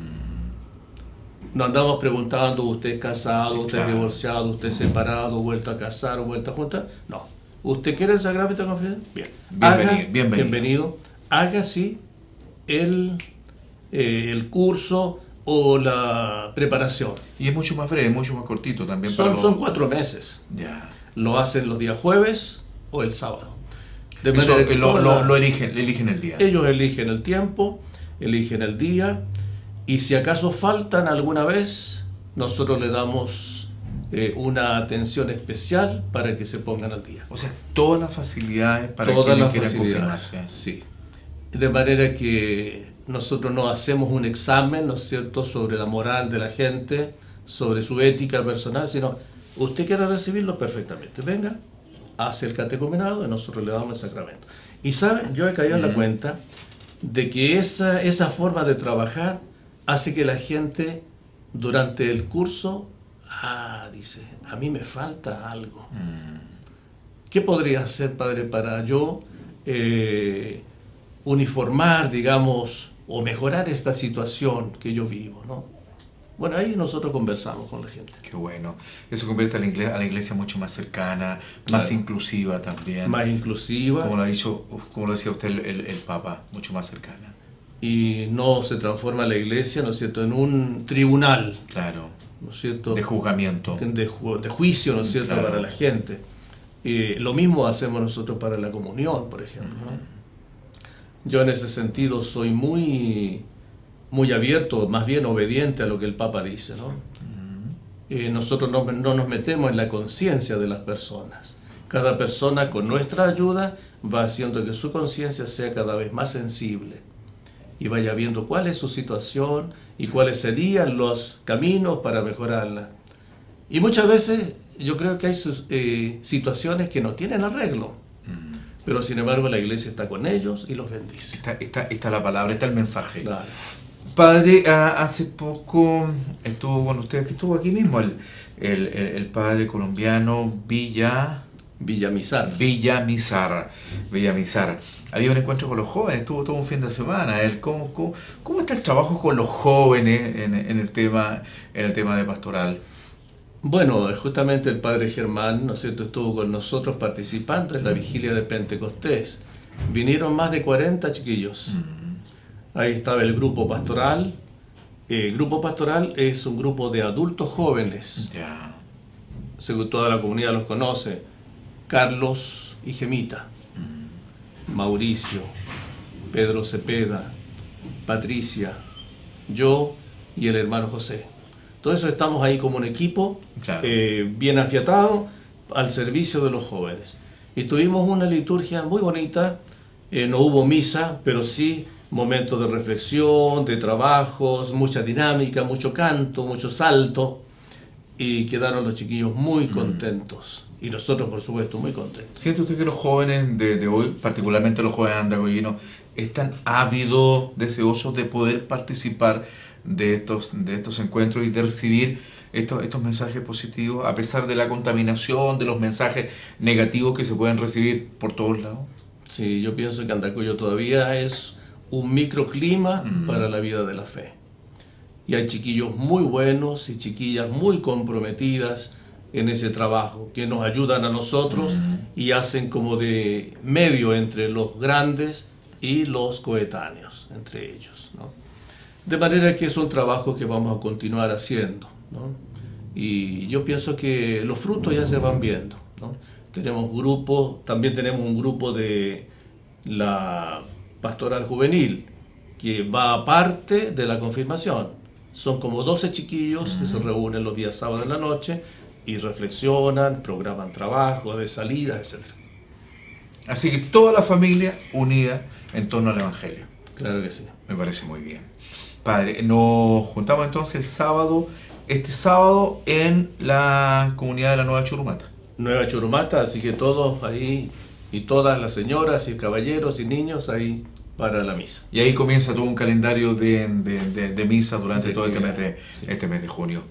No andamos preguntando, usted es casado, usted claro. es divorciado, usted es separado, vuelto a casar o vuelto a juntar. No. ¿Usted quiere el sacramento de confirmación? Bien.
Bienvenido.
Haga,
bienvenido.
bienvenido. Haga así el, eh, el curso o la preparación.
Y es mucho más breve, mucho más cortito también.
Son,
para
son cuatro meses.
Ya.
Lo hacen los días jueves o el sábado.
De Eso, manera que lo, lo, la, lo eligen, eligen el día.
Ellos eligen el tiempo, eligen el día. Y si acaso faltan alguna vez, nosotros le damos eh, una atención especial para que se pongan al día.
O sea, todas las facilidades para
todas
quienes
las
quieran
facilidades,
confirmarse.
Sí. De manera que nosotros no hacemos un examen, ¿no es cierto?, sobre la moral de la gente, sobre su ética personal, sino usted quiere recibirlo perfectamente. Venga, hace el catecumenado y nosotros le damos el sacramento. Y saben, yo he caído mm. en la cuenta de que esa, esa forma de trabajar hace que la gente durante el curso, ah, dice, a mí me falta algo.
Mm.
¿Qué podría hacer, padre, para yo eh, uniformar, digamos, o mejorar esta situación que yo vivo, ¿no? Bueno, ahí nosotros conversamos con la gente.
Qué bueno. Eso convierte a la iglesia, a la iglesia mucho más cercana,
Claro.
más inclusiva también.
Más inclusiva.
Como lo ha dicho, como lo decía usted, el, el, el Papa, mucho más cercana.
Y no se transforma la iglesia, ¿no es cierto?, en un tribunal.
Claro.
¿No es cierto?
De juzgamiento.
De, ju de juicio, ¿no es cierto?,
Claro.
para la gente. Eh, lo mismo hacemos nosotros para la comunión, por ejemplo, ¿no? Yo en ese sentido soy muy, muy abierto, más bien obediente a lo que el Papa dice, ¿no? Eh, nosotros no, no nos metemos en la conciencia de las personas. Cada persona con nuestra ayuda va haciendo que su conciencia sea cada vez más sensible y vaya viendo cuál es su situación y cuáles serían los caminos para mejorarla. Y muchas veces yo creo que hay eh, situaciones que no tienen arreglo, mm. pero sin embargo la Iglesia está con ellos y los bendice.
Está, está, está la palabra, está el mensaje.
Claro.
Padre, hace poco estuvo con ustedes, que estuvo aquí mismo, el, el, el, el padre colombiano Villa...
Villamizar.
Villamizar. Villamizar. Había un encuentro con los jóvenes, estuvo todo un fin de semana. Él, ¿cómo, cómo, cómo está el trabajo con los jóvenes en, en, el tema, en el tema de pastoral?
Bueno, justamente el padre Germán, ¿no es cierto?, estuvo con nosotros participando en la vigilia de Pentecostés. Vinieron más de cuarenta chiquillos. Mm. Ahí estaba el grupo pastoral. El grupo pastoral es un grupo de adultos jóvenes.
Ya.
Según toda la comunidad los conoce. Carlos y Gemita, mm. Mauricio, Pedro Cepeda, Patricia, yo y el hermano José. Todo eso estamos ahí como un equipo, claro. eh, bien afiatado al servicio de los jóvenes. Y tuvimos una liturgia muy bonita, eh, no hubo misa, pero sí momentos de reflexión, de trabajos, mucha dinámica, mucho canto, mucho salto, y quedaron los chiquillos muy contentos. Mm. Y nosotros, por supuesto, muy contentos.
¿Siente usted que los jóvenes de, de hoy, particularmente los jóvenes andacoyinos, están ávidos, deseosos de poder participar de estos, de estos encuentros y de recibir estos, estos mensajes positivos, a pesar de la contaminación, de los mensajes negativos que se pueden recibir por todos lados?
Sí, yo pienso que Andacollo todavía es un microclima mm. para la vida de la fe. Y hay chiquillos muy buenos y chiquillas muy comprometidas en ese trabajo, que nos ayudan a nosotros mm. y hacen como de medio entre los grandes y los coetáneos, entre ellos, ¿no? De manera que es un trabajo que vamos a continuar haciendo, ¿no? Y yo pienso que los frutos ya se van viendo, ¿no? Tenemos grupos, también tenemos un grupo de la pastoral juvenil, que va aparte de la confirmación. Son como doce chiquillos que se reúnen los días sábados en la noche y reflexionan, programan trabajo de salida, etcétera.
Así que toda la familia unida en torno al Evangelio.
Claro que sí.
Me parece muy bien. Padre, nos juntamos entonces el sábado, este sábado en la comunidad de la Nueva Churumata.
Nueva Churumata, así que todos ahí, y todas las señoras y caballeros y niños ahí para la misa.
Y ahí comienza todo un calendario de, de, de, de misa durante de todo este mes, de,
sí.
este mes de junio.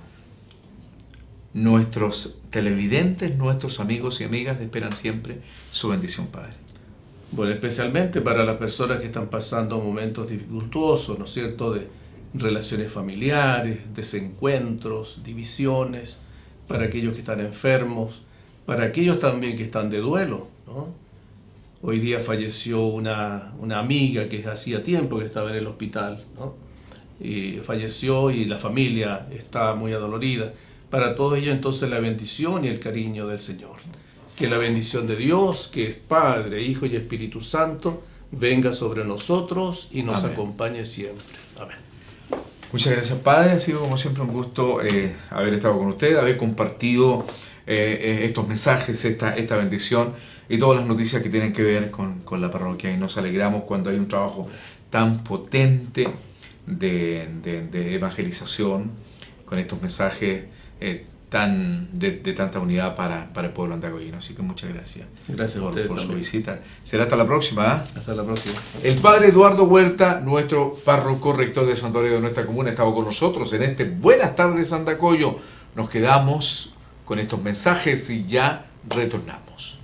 Nuestros televidentes, nuestros amigos y amigas esperan siempre su bendición, Padre.
Bueno, especialmente para las personas que están pasando momentos dificultuosos, ¿no es cierto?, de relaciones familiares, desencuentros, divisiones, para aquellos que están enfermos, para aquellos también que están de duelo, ¿no? Hoy día falleció una, una amiga que hacía tiempo que estaba en el hospital, ¿no? Y falleció y la familia está muy adolorida. Para todos ellos entonces la bendición y el cariño del Señor. Que la bendición de Dios, que es Padre, Hijo y Espíritu Santo, venga sobre nosotros y nos Amén. Acompañe siempre. Amén.
Muchas gracias, Padre. Ha sido como siempre un gusto eh, haber estado con usted, haber compartido eh, eh, estos mensajes, esta, esta bendición y todas las noticias que tienen que ver con, con la parroquia. Y nos alegramos cuando hay un trabajo tan potente de, de, de evangelización, con estos mensajes eh, tan de, de tanta unidad para, para el pueblo andacoyino. Así que muchas gracias.
Gracias
por,
a
por su
también.
visita. Será hasta la próxima. ¿eh?
Hasta la próxima.
El padre Eduardo Huerta, nuestro párroco rector de santuario de nuestra comuna, ha estado con nosotros en este Buenas tardes Andacollo. Nos quedamos con estos mensajes y ya retornamos.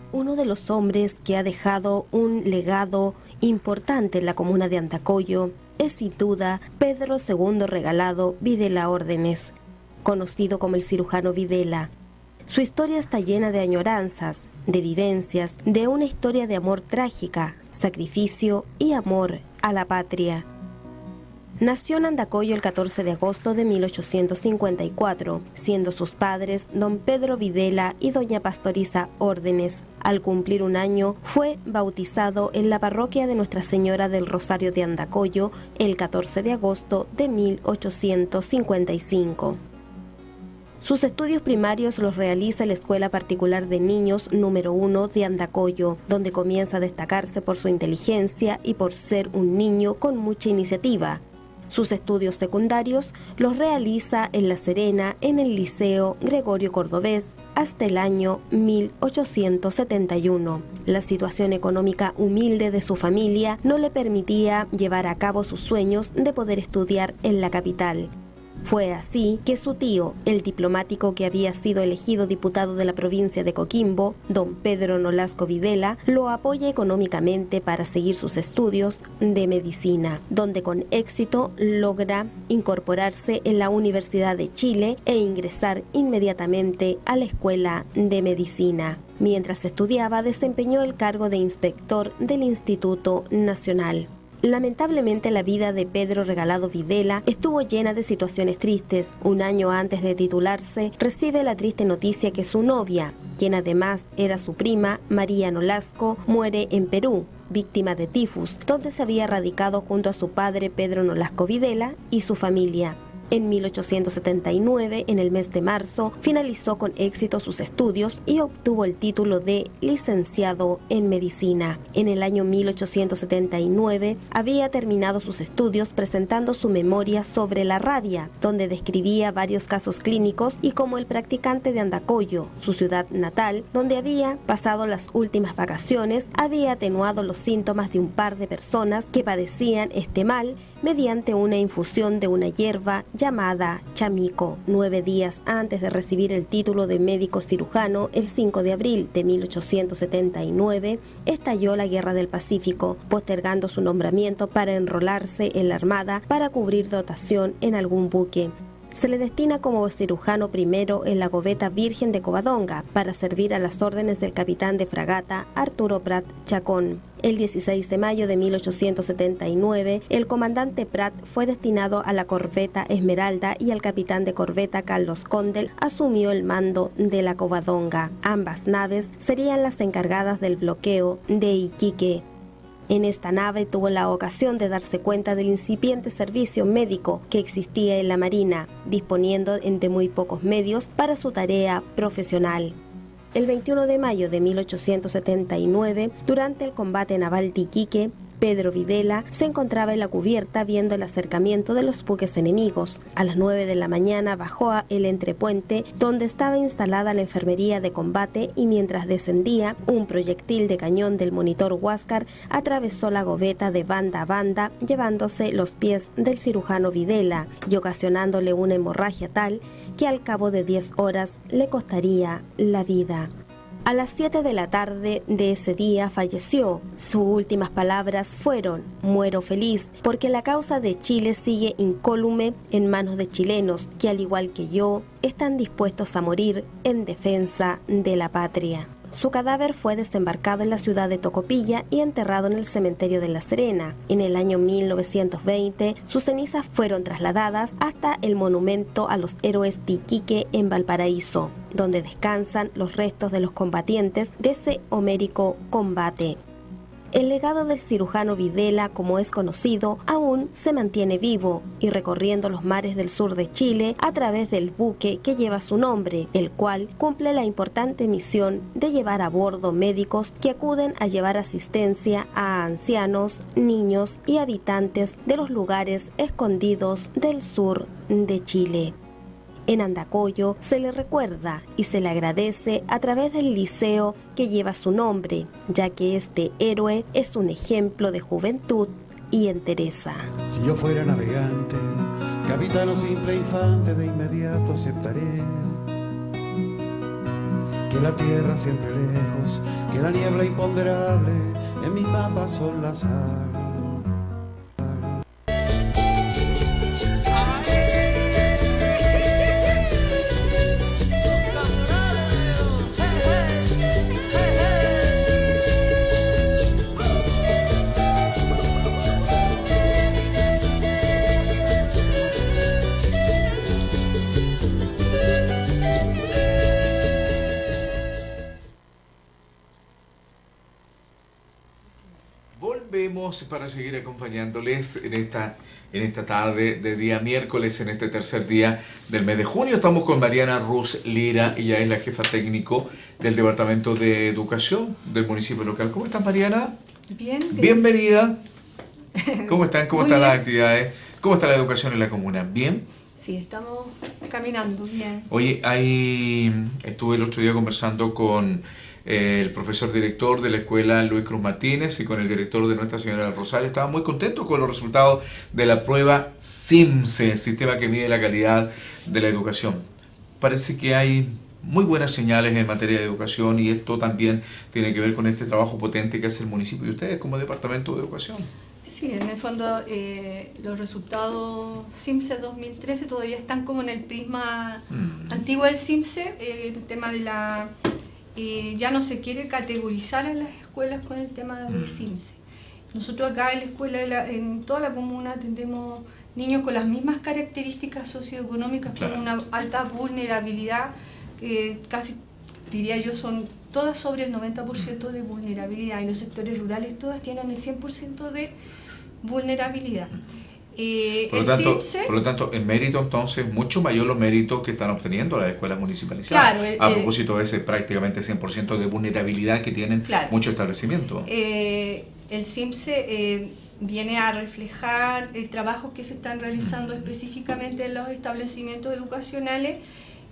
Los hombres que ha dejado un legado importante en la comuna de Andacollo es sin duda Pedro segundo Regalado Videla Órdenes, conocido como el cirujano Videla. Su historia está llena de añoranzas, de vivencias, de una historia de amor trágica, sacrificio y amor a la patria. Nació en Andacollo el catorce de agosto de mil ochocientos cincuenta y cuatro, siendo sus padres don Pedro Videla y doña Pastoriza Órdenes. Al cumplir un año, fue bautizado en la parroquia de Nuestra Señora del Rosario de Andacollo el catorce de agosto de mil ochocientos cincuenta y cinco. Sus estudios primarios los realiza en la Escuela Particular de Niños número uno de Andacollo, donde comienza a destacarse por su inteligencia y por ser un niño con mucha iniciativa. Sus estudios secundarios los realiza en La Serena, en el Liceo Gregorio Cordovés, hasta el año mil ochocientos setenta y uno. La situación económica humilde de su familia no le permitía llevar a cabo sus sueños de poder estudiar en la capital. Fue así que su tío, el diplomático que había sido elegido diputado de la provincia de Coquimbo, don Pedro Nolasco Videla, lo apoya económicamente para seguir sus estudios de medicina, donde con éxito logra incorporarse en la Universidad de Chile e ingresar inmediatamente a la Escuela de Medicina. Mientras estudiaba, desempeñó el cargo de inspector del Instituto Nacional. Lamentablemente, la vida de Pedro Regalado Videla estuvo llena de situaciones tristes. Un año antes de titularse, recibe la triste noticia que su novia, quien además era su prima, María Nolasco, muere en Perú, víctima de tifus, donde se había radicado junto a su padre Pedro Nolasco Videla y su familia. En mil ochocientos setenta y nueve, en el mes de marzo, finalizó con éxito sus estudios y obtuvo el título de licenciado en medicina. En el año mil ochocientos setenta y nueve, había terminado sus estudios presentando su memoria sobre la rabia, donde describía varios casos clínicos y como el practicante de Andacollo, su ciudad natal, donde había pasado las últimas vacaciones, había atenuado los síntomas de un par de personas que padecían este mal mediante una infusión de una hierba llamada chamico. Nueve días antes de recibir el título de médico cirujano, el cinco de abril de mil ochocientos setenta y nueve, estalló la Guerra del Pacífico, postergando su nombramiento para enrolarse en la Armada para cubrir dotación en algún buque. Se le destina como cirujano primero en la Goveta Virgen de Covadonga para servir a las órdenes del capitán de fragata Arturo Prat Chacón. El dieciséis de mayo de mil ochocientos setenta y nueve, el comandante Prat fue destinado a la corbeta Esmeralda y el capitán de corbeta Carlos Condel asumió el mando de la Covadonga. Ambas naves serían las encargadas del bloqueo de Iquique. En esta nave tuvo la ocasión de darse cuenta del incipiente servicio médico que existía en la Marina, disponiendo de muy pocos medios para su tarea profesional. El veintiuno de mayo de mil ochocientos setenta y nueve, durante el combate naval de Iquique, Pedro Videla se encontraba en la cubierta viendo el acercamiento de los buques enemigos. A las nueve de la mañana bajó a el entrepuente donde estaba instalada la enfermería de combate y mientras descendía, un proyectil de cañón del monitor Huáscar atravesó la gobeta de banda a banda, llevándose los pies del cirujano Videla y ocasionándole una hemorragia tal que al cabo de diez horas le costaría la vida. A las siete de la tarde de ese día falleció. Sus últimas palabras fueron: muero feliz, porque la causa de Chile sigue incólume en manos de chilenos que, al igual que yo, están dispuestos a morir en defensa de la patria. Su cadáver fue desembarcado en la ciudad de Tocopilla y enterrado en el cementerio de La Serena. En el año mil novecientos veinte, sus cenizas fueron trasladadas hasta el monumento a los héroes de Iquique en Valparaíso, donde descansan los restos de los combatientes de ese homérico combate. El legado del cirujano Videla, como es conocido, aún se mantiene vivo y recorriendo los mares del sur de Chile a través del buque que lleva su nombre, el cual cumple la importante misión de llevar a bordo médicos que acuden a llevar asistencia a ancianos, niños y habitantes de los lugares escondidos del sur de Chile. En Andacollo se le recuerda y se le agradece a través del liceo que lleva su nombre, ya que este héroe es un ejemplo de juventud y entereza.
Si yo fuera navegante, capitán o simple infante, de inmediato aceptaré que la tierra siempre lejos, que la niebla imponderable en mis mapas son la sal.
volvemos para seguir acompañándoles en esta, en esta tarde de día miércoles, en este tercer día del mes de junio. Estamos con Mariana Ruz Lira, ella es la jefa técnico del Departamento de Educación del municipio local. ¿Cómo estás, Mariana?
Bien.
Bienvenida. ¿Cómo están? ¿Cómo
Muy
están
bien.
las actividades? ¿Cómo está la educación en la comuna? ¿Bien?
Sí, estamos caminando bien.
Oye, ahí estuve el otro día conversando con eh, el profesor director de la escuela Luis Cruz Martínez y con el director de Nuestra Señora del Rosario. Estaban muy contentos con los resultados de la prueba SIMSE, sistema que mide la calidad de la educación. Parece que hay muy buenas señales en materia de educación y esto también tiene que ver con este trabajo potente que hace el municipio y ustedes como Departamento de Educación.
Sí, en el fondo eh, los resultados SIMSE dos mil trece todavía están como en el prisma
Mm.
antiguo del SIMSE, eh, el tema de la... eh, ya no se quiere categorizar a las escuelas con el tema de
Mm.
SIMSE. Nosotros acá en la escuela, en, la- en toda la comuna, atendemos niños con las mismas características socioeconómicas,
Claro.
con una alta vulnerabilidad, que casi, diría yo, son todas sobre el noventa por ciento de vulnerabilidad, y los sectores rurales todas tienen el cien por ciento de vulnerabilidad. Eh,
Por lo,
el
tanto,
SIMSE,
por lo tanto, en mérito entonces, mucho mayor los méritos que están obteniendo las escuelas municipalizadas.
Claro, eh,
a
eh,
propósito de ese prácticamente cien por ciento de vulnerabilidad que tienen
Claro.
muchos establecimientos.
eh, el SIMSE eh, viene a reflejar el trabajo que se están realizando específicamente en los establecimientos educacionales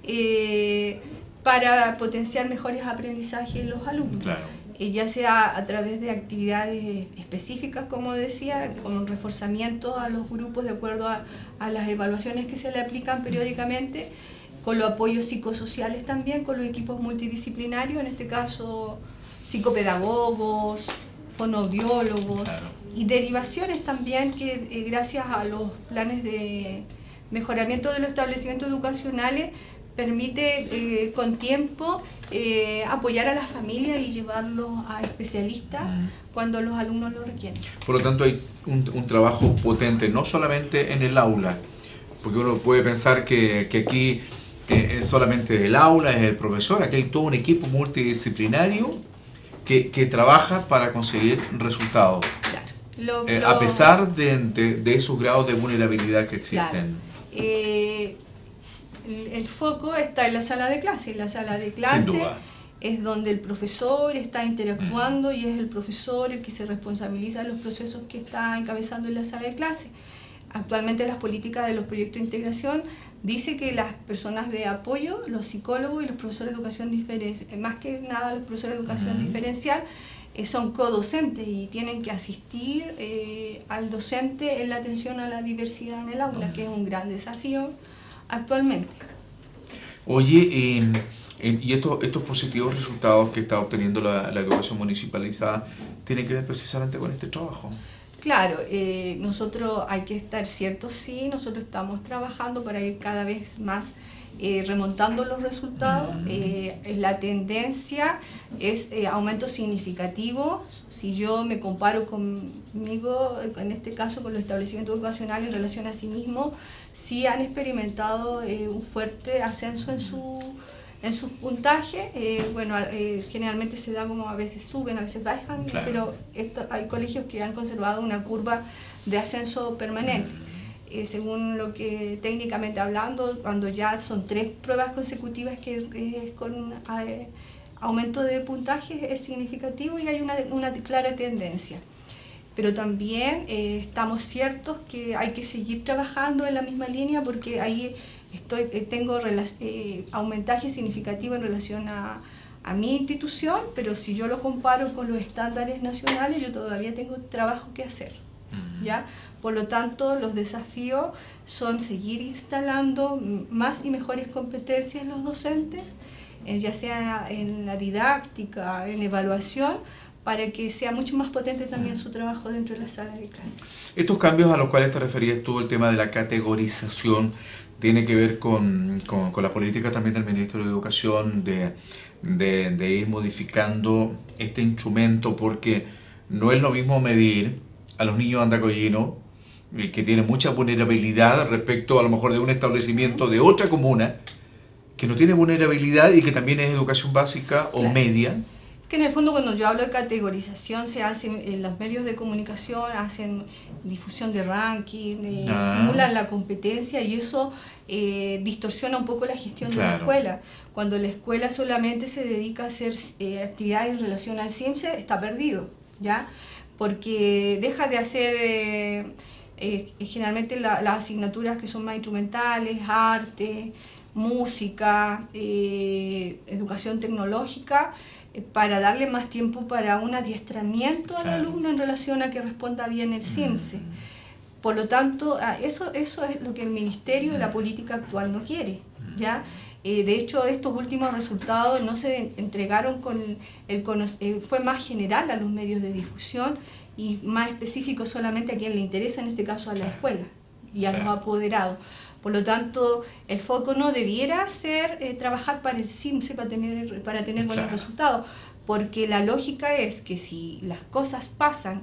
eh, para potenciar mejores aprendizajes en los alumnos.
Claro.
Eh, ya sea a través de actividades específicas, como decía, con reforzamiento a los grupos de acuerdo a, a las evaluaciones que se le aplican periódicamente, con los apoyos psicosociales también, con los equipos multidisciplinarios, en este caso psicopedagogos, fonoaudiólogos,
Claro.
y derivaciones también que eh, gracias a los planes de mejoramiento de los establecimientos educacionales permite eh, con tiempo eh, apoyar a las familias y llevarlos a especialistas
Mm.
cuando los alumnos lo requieren.
Por lo tanto, hay un, un trabajo potente, no solamente en el aula, porque uno puede pensar que, que aquí eh, es solamente el aula, es el profesor, aquí hay todo un equipo multidisciplinario que, que trabaja para conseguir resultados,
Claro. Lo-
eh,
lo-
a pesar de, de, de esos grados de vulnerabilidad que
Claro.
existen.
Eh, el, el foco está en la sala de clase. En la sala de clase
Sin duda.
es donde el profesor está interactuando y es el profesor el que se responsabiliza de los procesos que está encabezando en la sala de clase. Actualmente las políticas de los proyectos de integración dice que las personas de apoyo, los psicólogos y los profesores de educación diferencial, más que nada los profesores de educación
Ujú.
diferencial, eh, son codocentes y tienen que asistir eh, al docente en la atención a la diversidad en el aula, que es un gran desafío actualmente.
Oye, eh, eh, y estos, estos positivos resultados que está obteniendo la, la educación municipalizada tienen que ver precisamente con este trabajo.
Claro, eh, nosotros hay que estar ciertos, sí, nosotros estamos trabajando para ir cada vez más eh, remontando los resultados.
Mm.
Eh, la tendencia es eh, aumentos significativos. Si yo me comparo conmigo, en este caso con los establecimientos educacionales en relación a sí mismos, sí han experimentado eh, un fuerte ascenso en su en sus puntajes. Eh, bueno, eh, generalmente se da como a veces suben, a veces bajan,
Claro.
pero esto, hay colegios que han conservado una curva de ascenso permanente. Eh, según lo que técnicamente hablando, cuando ya son tres pruebas consecutivas que es con eh, aumento de puntaje es significativo y hay una, una clara tendencia. Pero también eh, estamos ciertos que hay que seguir trabajando en la misma línea porque ahí estoy, eh, tengo rela- eh, aumentaje significativo en relación a, a mi institución, pero si yo lo comparo con los estándares nacionales, yo todavía tengo trabajo que hacer. ¿Ya? Por lo tanto, los desafíos son seguir instalando más y mejores competencias en los docentes, eh, ya sea en la didáctica, en evaluación, para que sea mucho más potente también su trabajo dentro de la sala de clase.
Estos cambios a los cuales te referías tú, el tema de la categorización, tiene que ver con, con, con la política también del Ministerio de Educación de, de, de ir modificando este instrumento, porque no es lo mismo medir a los niños andacoyinos eh, que tienen mucha vulnerabilidad respecto a lo mejor de un establecimiento de otra comuna que no tiene vulnerabilidad y que también es educación básica o
Claro.
media,
Que en el fondo cuando yo hablo de categorización se hace en los medios de comunicación, hacen difusión de ranking, eh,
Ah.
estimulan la competencia y eso eh, distorsiona un poco la gestión de la
Claro.
escuela. Cuando la escuela solamente se dedica a hacer eh, actividades en relación al CIMSE, está perdido, ¿ya? Porque deja de hacer eh, eh, generalmente la- las asignaturas que son más instrumentales, arte, música, eh, educación tecnológica, eh, para darle más tiempo para un adiestramiento al
Claro.
alumno en relación a que responda bien el CIMSE. Por lo tanto, ah, eso, eso es lo que el Ministerio de la Política actual no quiere, ¿ya? Eh, de hecho, estos últimos resultados no se entregaron con el cono- eh, fue más general a los medios de difusión y más específico solamente a quien le interesa, en este caso a la escuela y a los
Claro.
apoderados. Por lo tanto, el foco no debiera ser eh, trabajar para el CIMSE para tener, para tener buenos
Claro.
resultados, porque la lógica es que si las cosas pasan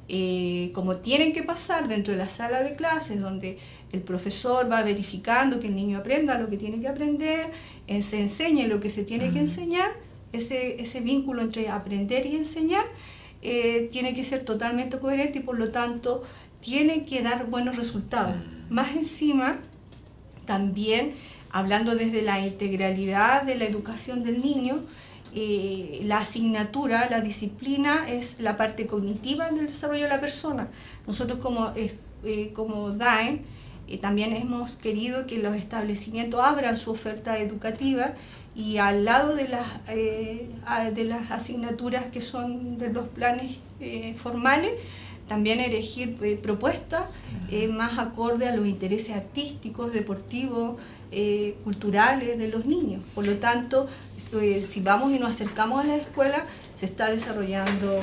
eh, como tienen que pasar dentro de la sala de clases, donde el profesor va verificando que el niño aprenda lo que tiene que aprender, eh, se enseñe lo que se tiene que enseñar, ese, ese vínculo entre aprender y enseñar eh, tiene que ser totalmente coherente y por lo tanto tiene que dar buenos resultados. Más encima, también hablando desde la integralidad de la educación del niño, eh, la asignatura, la disciplina es la parte cognitiva del desarrollo de la persona. Nosotros como, eh, eh, como D A E N eh, también hemos querido que los establecimientos abran su oferta educativa y al lado de las, eh, a- de las asignaturas que son de los planes eh, formales, también elegir eh, propuestas eh, más acorde a los intereses artísticos, deportivos, eh, culturales de los niños. Por lo tanto, eh, si vamos y nos acercamos a la escuela, se está desarrollando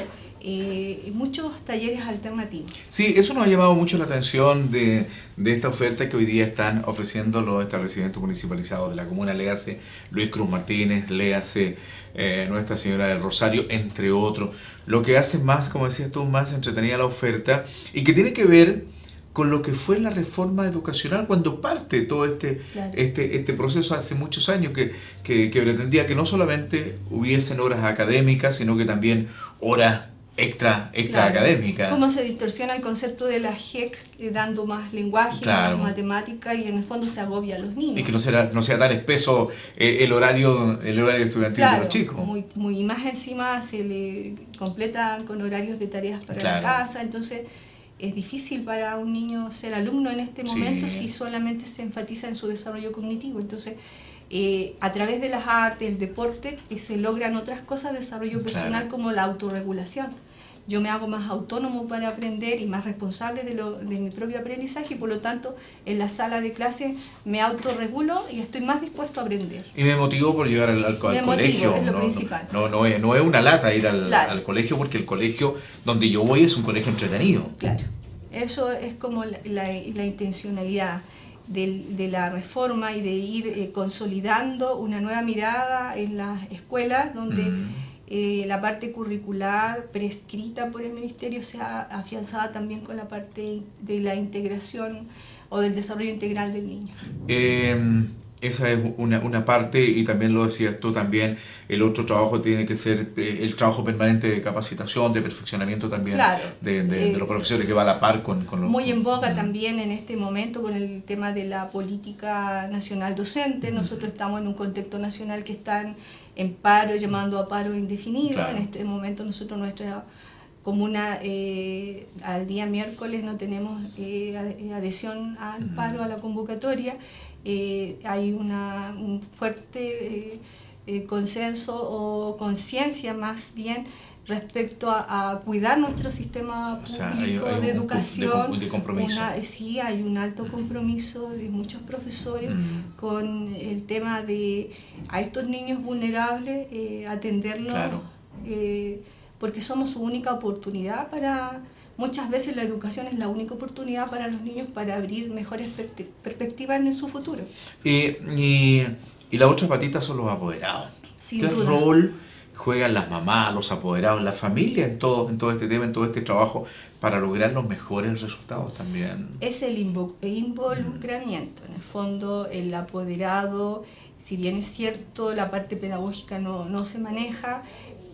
eh, muchos talleres alternativos.
Sí, eso nos ha llamado mucho la atención de, de esta oferta que hoy día están ofreciendo los establecimientos municipalizados de la comuna, léase Luis Cruz Martínez, léase eh, Nuestra Señora del Rosario, entre otros. Lo que hace más, como decías tú, más entretenida la oferta y que tiene que ver con lo que fue la reforma educacional cuando parte todo este,
Claro.
este, este proceso hace muchos años que, que, que pretendía que no solamente hubiesen horas académicas, sino que también horas extra, extra
Claro.
académicas.
Cómo se distorsiona el concepto de la G E C, eh, dando más lenguaje,
Claro.
más matemática, y en el fondo se agobia a los niños.
Y que no sea, no sea tan espeso eh, el horario el horario estudiantil de
Claro,
los chicos.
muy, muy más encima se le completan con horarios de tareas para
Claro.
la casa, entonces es difícil para un niño ser alumno en este momento
Sí.
si solamente se enfatiza en su desarrollo cognitivo. Entonces, eh, a través de las artes, el deporte, eh, se logran otras cosas, desarrollo personal,
Claro.
como la autorregulación. Yo me hago más autónomo para aprender y más responsable de, lo, de mi propio aprendizaje y por lo tanto en la sala de clase me autorregulo y estoy más dispuesto a aprender.
Y me motivó por llegar al, al, al
Me motivo,
colegio.
es lo
no,
principal.
No, no, es, no es una lata ir al,
Claro.
al colegio porque el colegio donde yo voy es un colegio entretenido.
Claro, eso es como la, la, la intencionalidad del- de la reforma y de ir eh, consolidando una nueva mirada en las escuelas donde
Mm.
eh, la parte curricular prescrita por el Ministerio sea afianzada también con la parte de la integración o del desarrollo integral del niño.
Eh, esa es una, una parte y también lo decías tú también, el otro trabajo tiene que ser eh, el trabajo permanente de capacitación, de perfeccionamiento también
Claro.
de, de, de los profesores que va a la par con, con los...
Muy en boga también en este momento con el tema de la política nacional docente. Nosotros estamos en un contexto nacional que está en, en paro, llamando a paro indefinido.
Claro.
En este momento nosotros, nuestra comuna, eh, al día miércoles no tenemos eh, ade- adhesión al paro, a la convocatoria. Eh, hay una, un fuerte eh, eh, consenso o conciencia más bien respecto a, a cuidar nuestro sistema
O sea, hay-
público
hay un-
de
de com-
educación.
de compromiso.
Una- sí, hay un alto compromiso de muchos profesores
Mm.
con el tema de a estos niños vulnerables, eh, atenderlos,
Claro.
eh, porque somos su única oportunidad para... Muchas veces la educación es la única oportunidad para los niños para abrir mejores perte- perspectivas en su futuro.
Y, y, y la otra patita son los apoderados.
Sin
¿Qué
duda.
rol juegan las mamás, los apoderados, la familia en todo, en todo este tema, en todo este trabajo para lograr los mejores resultados también?
Es el invo- involucramiento. En el fondo, el apoderado, si bien es cierto, la parte pedagógica no, no se maneja,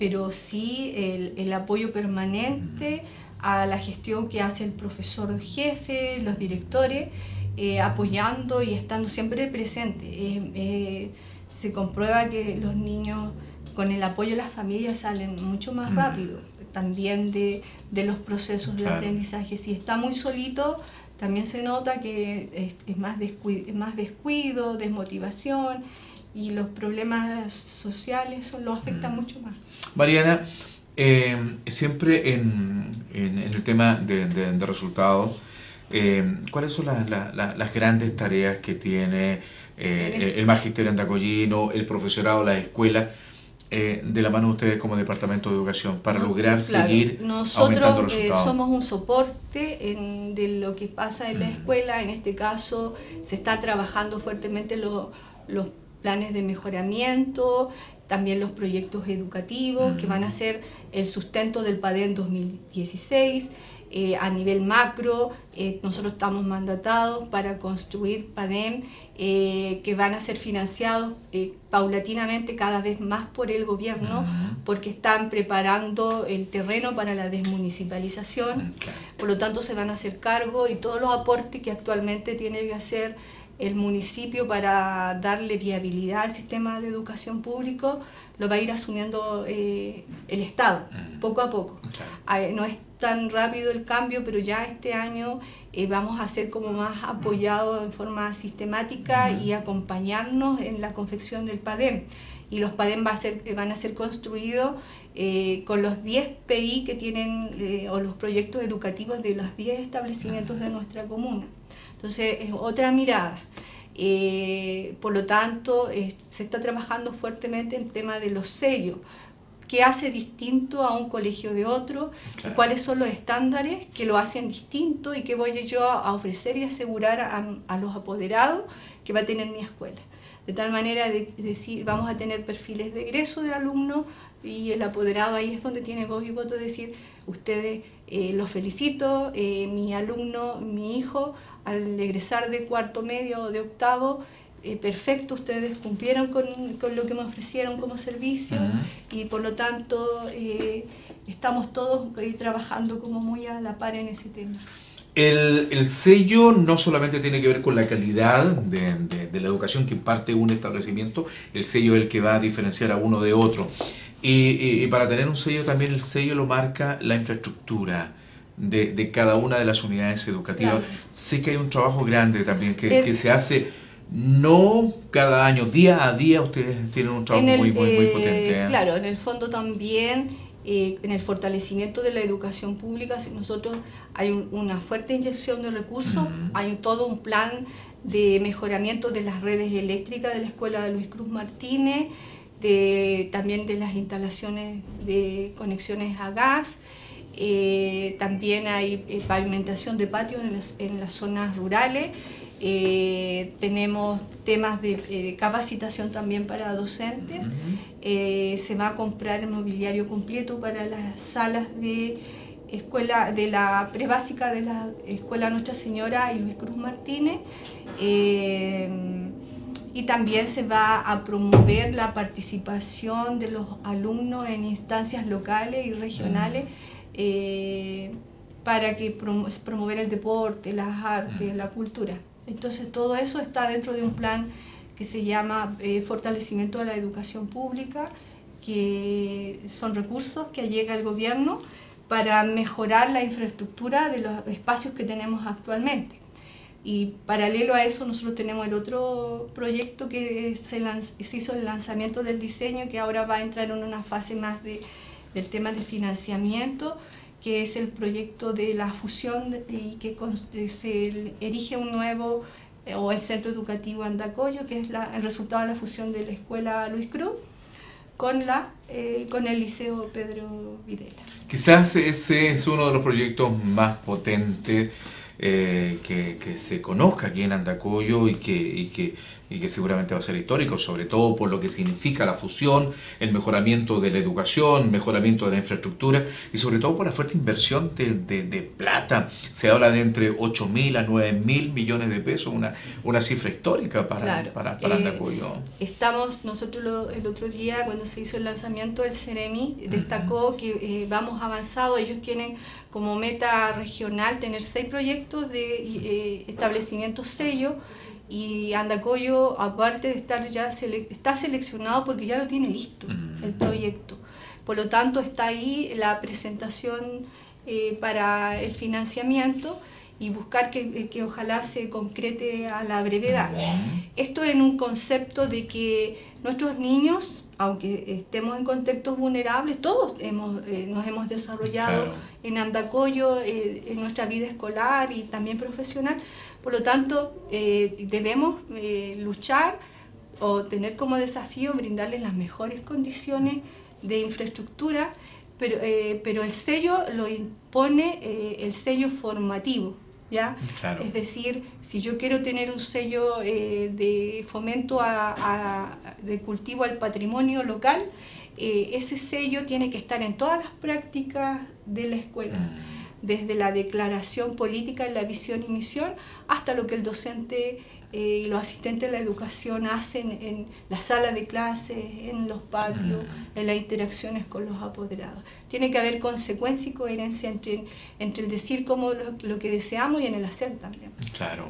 pero sí el, el apoyo permanente a la gestión que hace el profesor jefe, los directores, eh, apoyando y estando siempre presente. Eh, eh, se comprueba que los niños con el apoyo de las familias salen mucho más rápido, también de, de los procesos de
Claro.
aprendizaje. Si está muy solito, también se nota que es, es más, descuido, más descuido, desmotivación, y los problemas sociales eso los afectan mucho más.
Mariana, eh, siempre en, en, en el tema de, de, de resultados, eh, ¿cuáles son la, la, la, las grandes tareas que tiene eh, el, el magisterio andacoyino, el profesorado, las escuelas, eh, de la mano de ustedes como Departamento de Educación, para
No,
lograr
claro,
seguir
nosotros,
aumentando
eh,
resultados?
somos un soporte en, de lo que pasa en la escuela. En este caso se está trabajando fuertemente lo, los planes de mejoramiento, también los proyectos educativos que van a ser el sustento del PADEM dos mil dieciséis. Eh, a nivel macro, eh, nosotros estamos mandatados para construir PADEM eh, que van a ser financiados eh, paulatinamente cada vez más por el gobierno, porque están preparando el terreno para la desmunicipalización. Por lo tanto, se van a hacer cargo, y todos los aportes que actualmente tiene que hacer el municipio para darle viabilidad al sistema de educación público lo va a ir asumiendo eh, el Estado, poco a poco. Eh, no es tan rápido el cambio, pero ya este año eh, vamos a ser como más apoyados en forma sistemática y acompañarnos en la confección del PADEM. Y los PADEM va a ser, van a ser construidos eh, con los diez P I que tienen, eh, o los proyectos educativos de los diez establecimientos de nuestra comuna. Entonces es otra mirada. Eh, por lo tanto, eh, se está trabajando fuertemente en el tema de los sellos. ¿Qué hace distinto a un colegio de otro? Claro. ¿Cuáles son los estándares que lo hacen distinto y qué voy yo a ofrecer y asegurar a, a los apoderados que va a tener mi escuela? De tal manera de decir, vamos a tener perfiles de egreso de alumnos, y el apoderado ahí es donde tiene voz y voto, de decir, ustedes eh, los felicito, eh, mi alumno, mi hijo, al egresar de cuarto medio o de octavo, eh, perfecto, ustedes cumplieron con, con lo que me ofrecieron como servicio, uh-huh. y por lo tanto eh, estamos todos eh, trabajando como muy a la par en ese tema.
El, el sello no solamente tiene que ver con la calidad de, de, de la educación que imparte un establecimiento, el sello es el que va a diferenciar a uno de otro. Y, y, y para tener un sello también el sello lo marca la infraestructura de, de cada una de las unidades educativas. Claro. Sé que hay un trabajo grande también que, el, que se hace no cada año, día a día ustedes tienen un trabajo el, muy, muy, muy potente. ¿eh?
Claro, en el fondo también... Eh, en el fortalecimiento de la educación pública, nosotros hay un, una fuerte inyección de recursos, uh-huh. hay un, todo un plan de mejoramiento de las redes eléctricas de la escuela de Luis Cruz Martínez, de, también de las instalaciones de conexiones a gas, eh, también hay eh, pavimentación de patios en las, en las zonas rurales. Eh, tenemos temas de, de capacitación también para docentes. Uh-huh. eh, se va a comprar el mobiliario completo para las salas de escuela de la prebásica de la escuela Nuestra Señora y Luis Cruz Martínez, eh, y también se va a promover la participación de los alumnos en instancias locales y regionales, eh, para que prom promover el deporte, las artes, la cultura. Entonces todo eso está dentro de un plan que se llama eh, Fortalecimiento de la Educación Pública, que son recursos que llega el gobierno para mejorar la infraestructura de los espacios que tenemos actualmente. Y paralelo a eso nosotros tenemos el otro proyecto que se, se hizo el lanzamiento del diseño, que ahora va a entrar en una fase más de, del tema de financiamiento, que es el proyecto de la fusión y que se erige un nuevo, eh, o el centro educativo Andacollo, que es la, el resultado de la fusión de la escuela Luis Cruz con, la, eh, con el liceo Pedro Videla.
Quizás ese es uno de los proyectos más potentes eh, que, que se conozca aquí en Andacollo y que, y, que, y que seguramente va a ser histórico, sobre todo por lo que significa la fusión, el mejoramiento de la educación, mejoramiento de la infraestructura y sobre todo por la fuerte inversión de, de, de plata. Se habla de entre ocho mil a nueve mil millones de pesos, una, una cifra histórica para,
claro.
para, para
eh,
Andacollo.
Estamos, nosotros lo, el otro día cuando se hizo el lanzamiento del Ceremi, destacó uh-huh. que eh, vamos avanzado, ellos tienen como meta regional tener seis proyectos de eh, establecimientos sello y Andacollo, aparte de estar ya sele está seleccionado porque ya lo tiene listo uh-huh. el proyecto. Por lo tanto está ahí la presentación eh, para el financiamiento y buscar que, que ojalá se concrete a la brevedad. Uh-huh. Esto en un concepto de que nuestros niños, aunque estemos en contextos vulnerables, todos hemos, eh, nos hemos desarrollado claro. en Andacollo, eh, en nuestra vida escolar y también profesional. Por lo tanto, eh, debemos eh, luchar o tener como desafío brindarles las mejores condiciones de infraestructura, pero, eh, pero el sello lo impone eh, el sello formativo. ¿Ya? Claro. Es decir, si yo quiero tener un sello eh, de fomento a, a, de cultivo al patrimonio local, eh, ese sello tiene que estar en todas las prácticas de la escuela, mm. desde la declaración política en la visión y misión hasta lo que el docente eh, y los asistentes de la educación hacen en la sala de clases, en los patios, mm. en las interacciones con los apoderados. Tiene que haber consecuencia y coherencia entre, entre el decir como lo, lo que deseamos y en el hacer también.
Claro.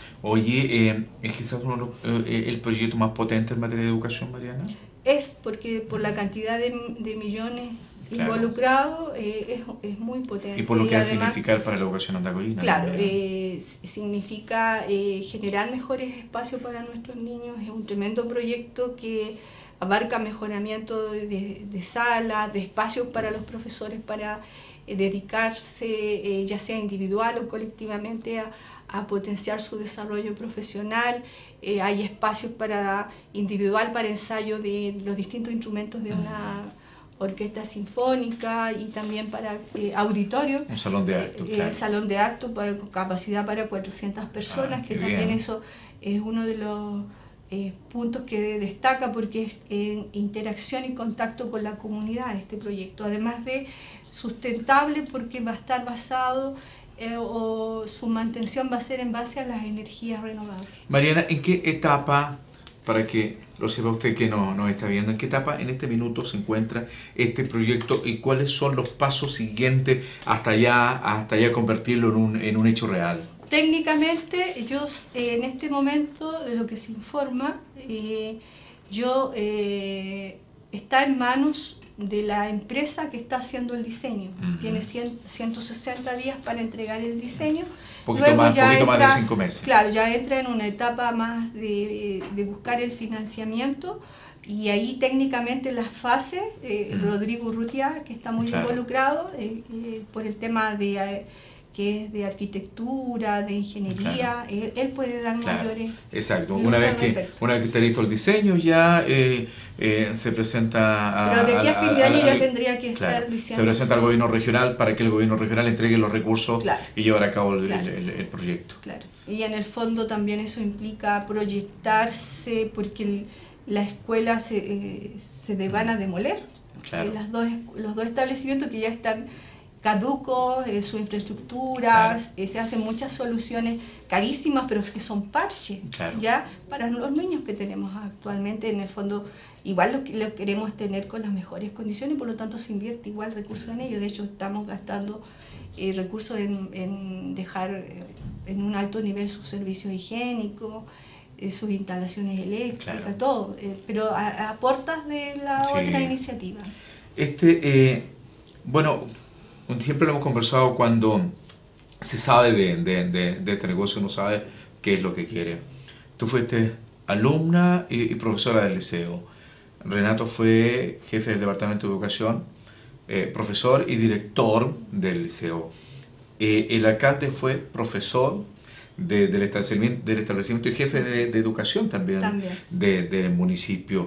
Oye, eh, ¿es quizás uno, eh, el proyecto más potente en materia de educación, Mariana?
Es porque por la cantidad de, de millones claro. involucrados eh, es, es muy potente.
Y por lo que
y
va a
además,
significar para la educación andacolina.
Claro, eh, significa eh, generar mejores espacios para nuestros niños. Es un tremendo proyecto que abarca mejoramiento de, de, de salas, de espacios para los profesores para eh, dedicarse, eh, ya sea individual o colectivamente, a, a potenciar su desarrollo profesional. Eh, hay espacios para individual para ensayo de los distintos instrumentos de una orquesta sinfónica y también para eh, auditorio.
Un salón de actos,
eh,
claro.
Eh, salón de actos para capacidad para cuatrocientas personas, ah, que también bien. Eso es uno de los Eh, puntos que destaca porque es en interacción y contacto con la comunidad este proyecto, además de sustentable porque va a estar basado eh, o su mantención va a ser en base a las energías renovables.
Mariana, ¿en qué etapa, para que lo sepa usted que no nos está viendo, en qué etapa en este minuto se encuentra este proyecto y cuáles son los pasos siguientes hasta allá, hasta allá convertirlo en un, en un hecho real?
Técnicamente, yo eh, en este momento, de lo que se informa, eh, yo eh, está en manos de la empresa que está haciendo el diseño. Uh-huh. Tiene cien, ciento sesenta días para entregar el diseño.
Un poquito, Luego más, ya poquito entra, más de cinco meses.
Claro, ya entra en una etapa más de, de buscar el financiamiento y ahí técnicamente las fases, eh, uh-huh. Rodrigo Urrutia, que está muy claro. involucrado eh, eh, por el tema de... Eh, que es de arquitectura, de ingeniería, claro. él, él puede dar claro. mayores...
Exacto, una vez, que, una vez que esté listo el diseño ya eh, eh, se presenta a...
Pero de aquí a, a fin de año a, a, ya tendría que
claro,
estar diciendo...
Se presenta al gobierno regional para que el gobierno regional entregue los recursos
claro.
y llevar a cabo el,
claro.
el, el, el proyecto.
Claro, y en el fondo también eso implica proyectarse porque el, la escuela se, eh, se de, van a demoler. Claro. Eh, las dos, los dos establecimientos que ya están... caducos, eh, su infraestructura, claro. eh, se hacen muchas soluciones carísimas, pero que son parches,
claro.
ya para los niños que tenemos actualmente. En el fondo, igual lo, lo queremos tener con las mejores condiciones y por lo tanto se invierte igual recursos en ello. De hecho, estamos gastando eh, recursos en, en dejar eh, en un alto nivel sus servicios higiénicos, eh, sus instalaciones eléctricas, claro. todo, eh, pero a, a puertas de la sí. otra iniciativa.
Este, eh, bueno... Siempre lo hemos conversado cuando se sabe de, de, de, de este negocio, uno sabe qué es lo que quiere. Tú fuiste alumna y, y profesora del liceo. Renato fue jefe del Departamento de Educación, eh, profesor y director del liceo. Eh, el alcalde fue profesor de, del, establecimiento, del establecimiento y jefe de, de educación también,
también.
De, del municipio.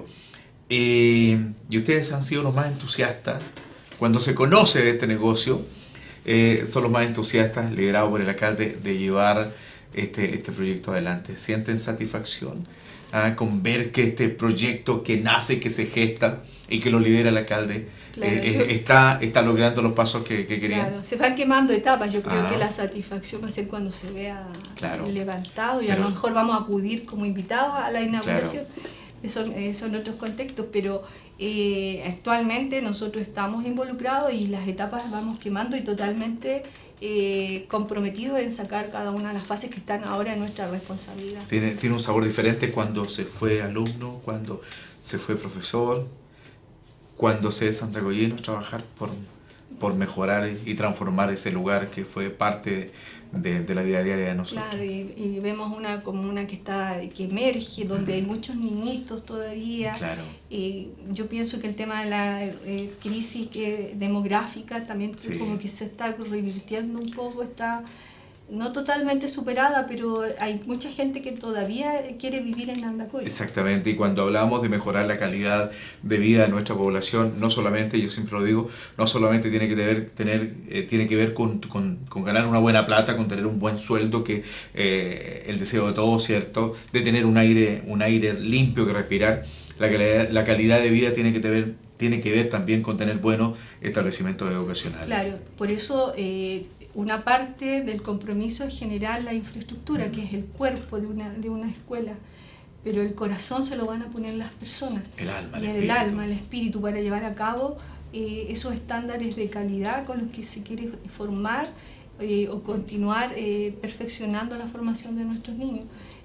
Eh, y ustedes han sido los más entusiastas cuando se conoce de este negocio, eh, son los más entusiastas, liderados por el alcalde, de llevar este, este proyecto adelante. ¿Sienten satisfacción ah, con ver que este proyecto que nace, que se gesta y que lo lidera el alcalde,
Claro,
eh,
yo-
eh, está, está logrando los pasos que, que querían?
Claro, se van quemando etapas. Yo creo
Ah.
que la satisfacción va a ser cuando se vea
Claro.
levantado y a
Pero-
lo mejor vamos a acudir como invitados a la inauguración. Son, eh, son otros contextos, pero eh, actualmente nosotros estamos involucrados y las etapas vamos quemando y totalmente eh, comprometidos en sacar cada una de las fases que están ahora en nuestra responsabilidad.
Tiene, tiene un sabor diferente cuando se fue alumno, cuando se fue profesor, cuando se es santacoyeno, trabajar por, por mejorar y transformar ese lugar que fue parte de, de la vida diaria de nosotros.
Claro, y, y vemos una comuna que está que emerge, donde hay muchos niñitos todavía.
Claro.
Eh, yo pienso que el tema de la eh, crisis que, demográfica también
Sí.
como que se está revirtiendo un poco, está no totalmente superada, pero hay mucha gente que todavía quiere vivir en Andacoyo.
Exactamente, y cuando hablamos de mejorar la calidad de vida de nuestra población, no solamente, yo siempre lo digo, no solamente tiene que ver, tener, eh, tiene que ver con, con, con ganar una buena plata, con tener un buen sueldo, que eh, el deseo de todos, ¿cierto? De tener un aire, un aire limpio que respirar. La calidad, la calidad de vida tiene que, tener, tiene que ver también con tener buenos establecimientos educacionales.
Claro, por eso eh, una parte del compromiso es generar la infraestructura, que es el cuerpo de una, de una escuela, pero el corazón se lo van a poner las personas.
El alma, el
y el,
espíritu.
alma, el espíritu, para llevar a cabo eh, esos estándares de calidad con los que se quiere formar eh, o continuar eh, perfeccionando la formación de nuestros niños.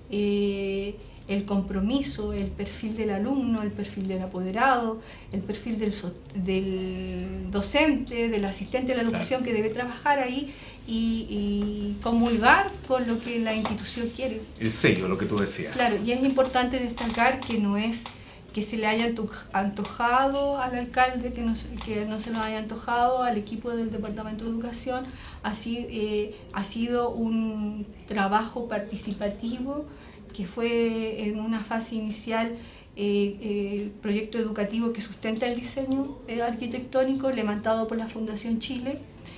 Eh, el compromiso, el perfil del alumno, el perfil del apoderado, el perfil del, so- del docente, del asistente de la educación que debe trabajar ahí y, y comulgar con lo que la institución quiere.
El sello, lo que tú decías.
Claro, y es importante destacar que no es que se le haya anto- antojado al alcalde, que no, se- que no se lo haya antojado al equipo del Departamento de Educación. Así, eh, ha sido un trabajo participativo que fue en una fase inicial eh, eh, el proyecto educativo que sustenta el diseño eh, arquitectónico levantado por la Fundación Chile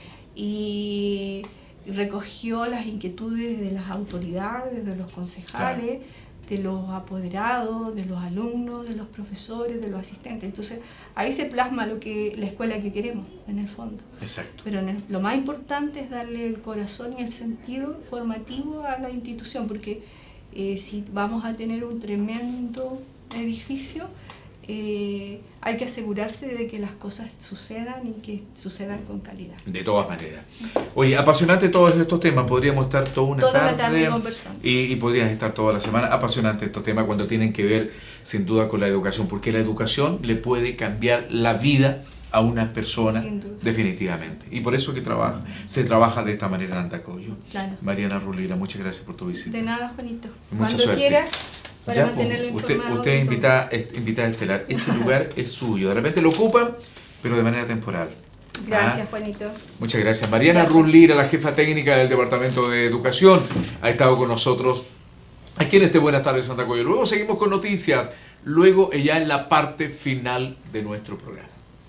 y recogió las inquietudes de las autoridades, de los concejales, de los apoderados, de los alumnos, de los profesores, de los asistentes. Entonces ahí se plasma lo que la escuela que queremos en el fondo.
Exacto.
Pero en el- lo más importante es darle el corazón y el sentido formativo a la institución, porque eh, si vamos a tener un tremendo edificio, eh, hay que asegurarse de que las cosas sucedan y que sucedan con calidad.
De todas maneras. Oye, apasionante todos estos temas. Podríamos estar toda una
Toda la
tarde,
tarde conversando.
y, y podrías estar toda la semana. Apasionante estos temas cuando tienen que ver sin duda con la educación, porque la educación le puede cambiar la vida a unas personas
Sin duda.
definitivamente. Y por eso que trabaja, se trabaja de esta manera en Andacoyo.
Claro.
Mariana Rulira, muchas gracias por tu visita.
De nada, Juanito.
Mucha
Cuando
suerte.
quiera, para
Ya,
mantenerlo
pues, usted,
informado.
usted
de
es
todo.
invitada, es invitada estelar. Este lugar es suyo. De repente lo ocupa, pero de manera temporal.
Gracias,
Ah,
Juanito.
Muchas gracias. Mariana Ruz Lira, la jefa técnica del Departamento de Educación, ha estado con nosotros aquí en este Buenas tardes Santa Coyo. Luego seguimos con noticias, luego ya en la parte final de nuestro programa.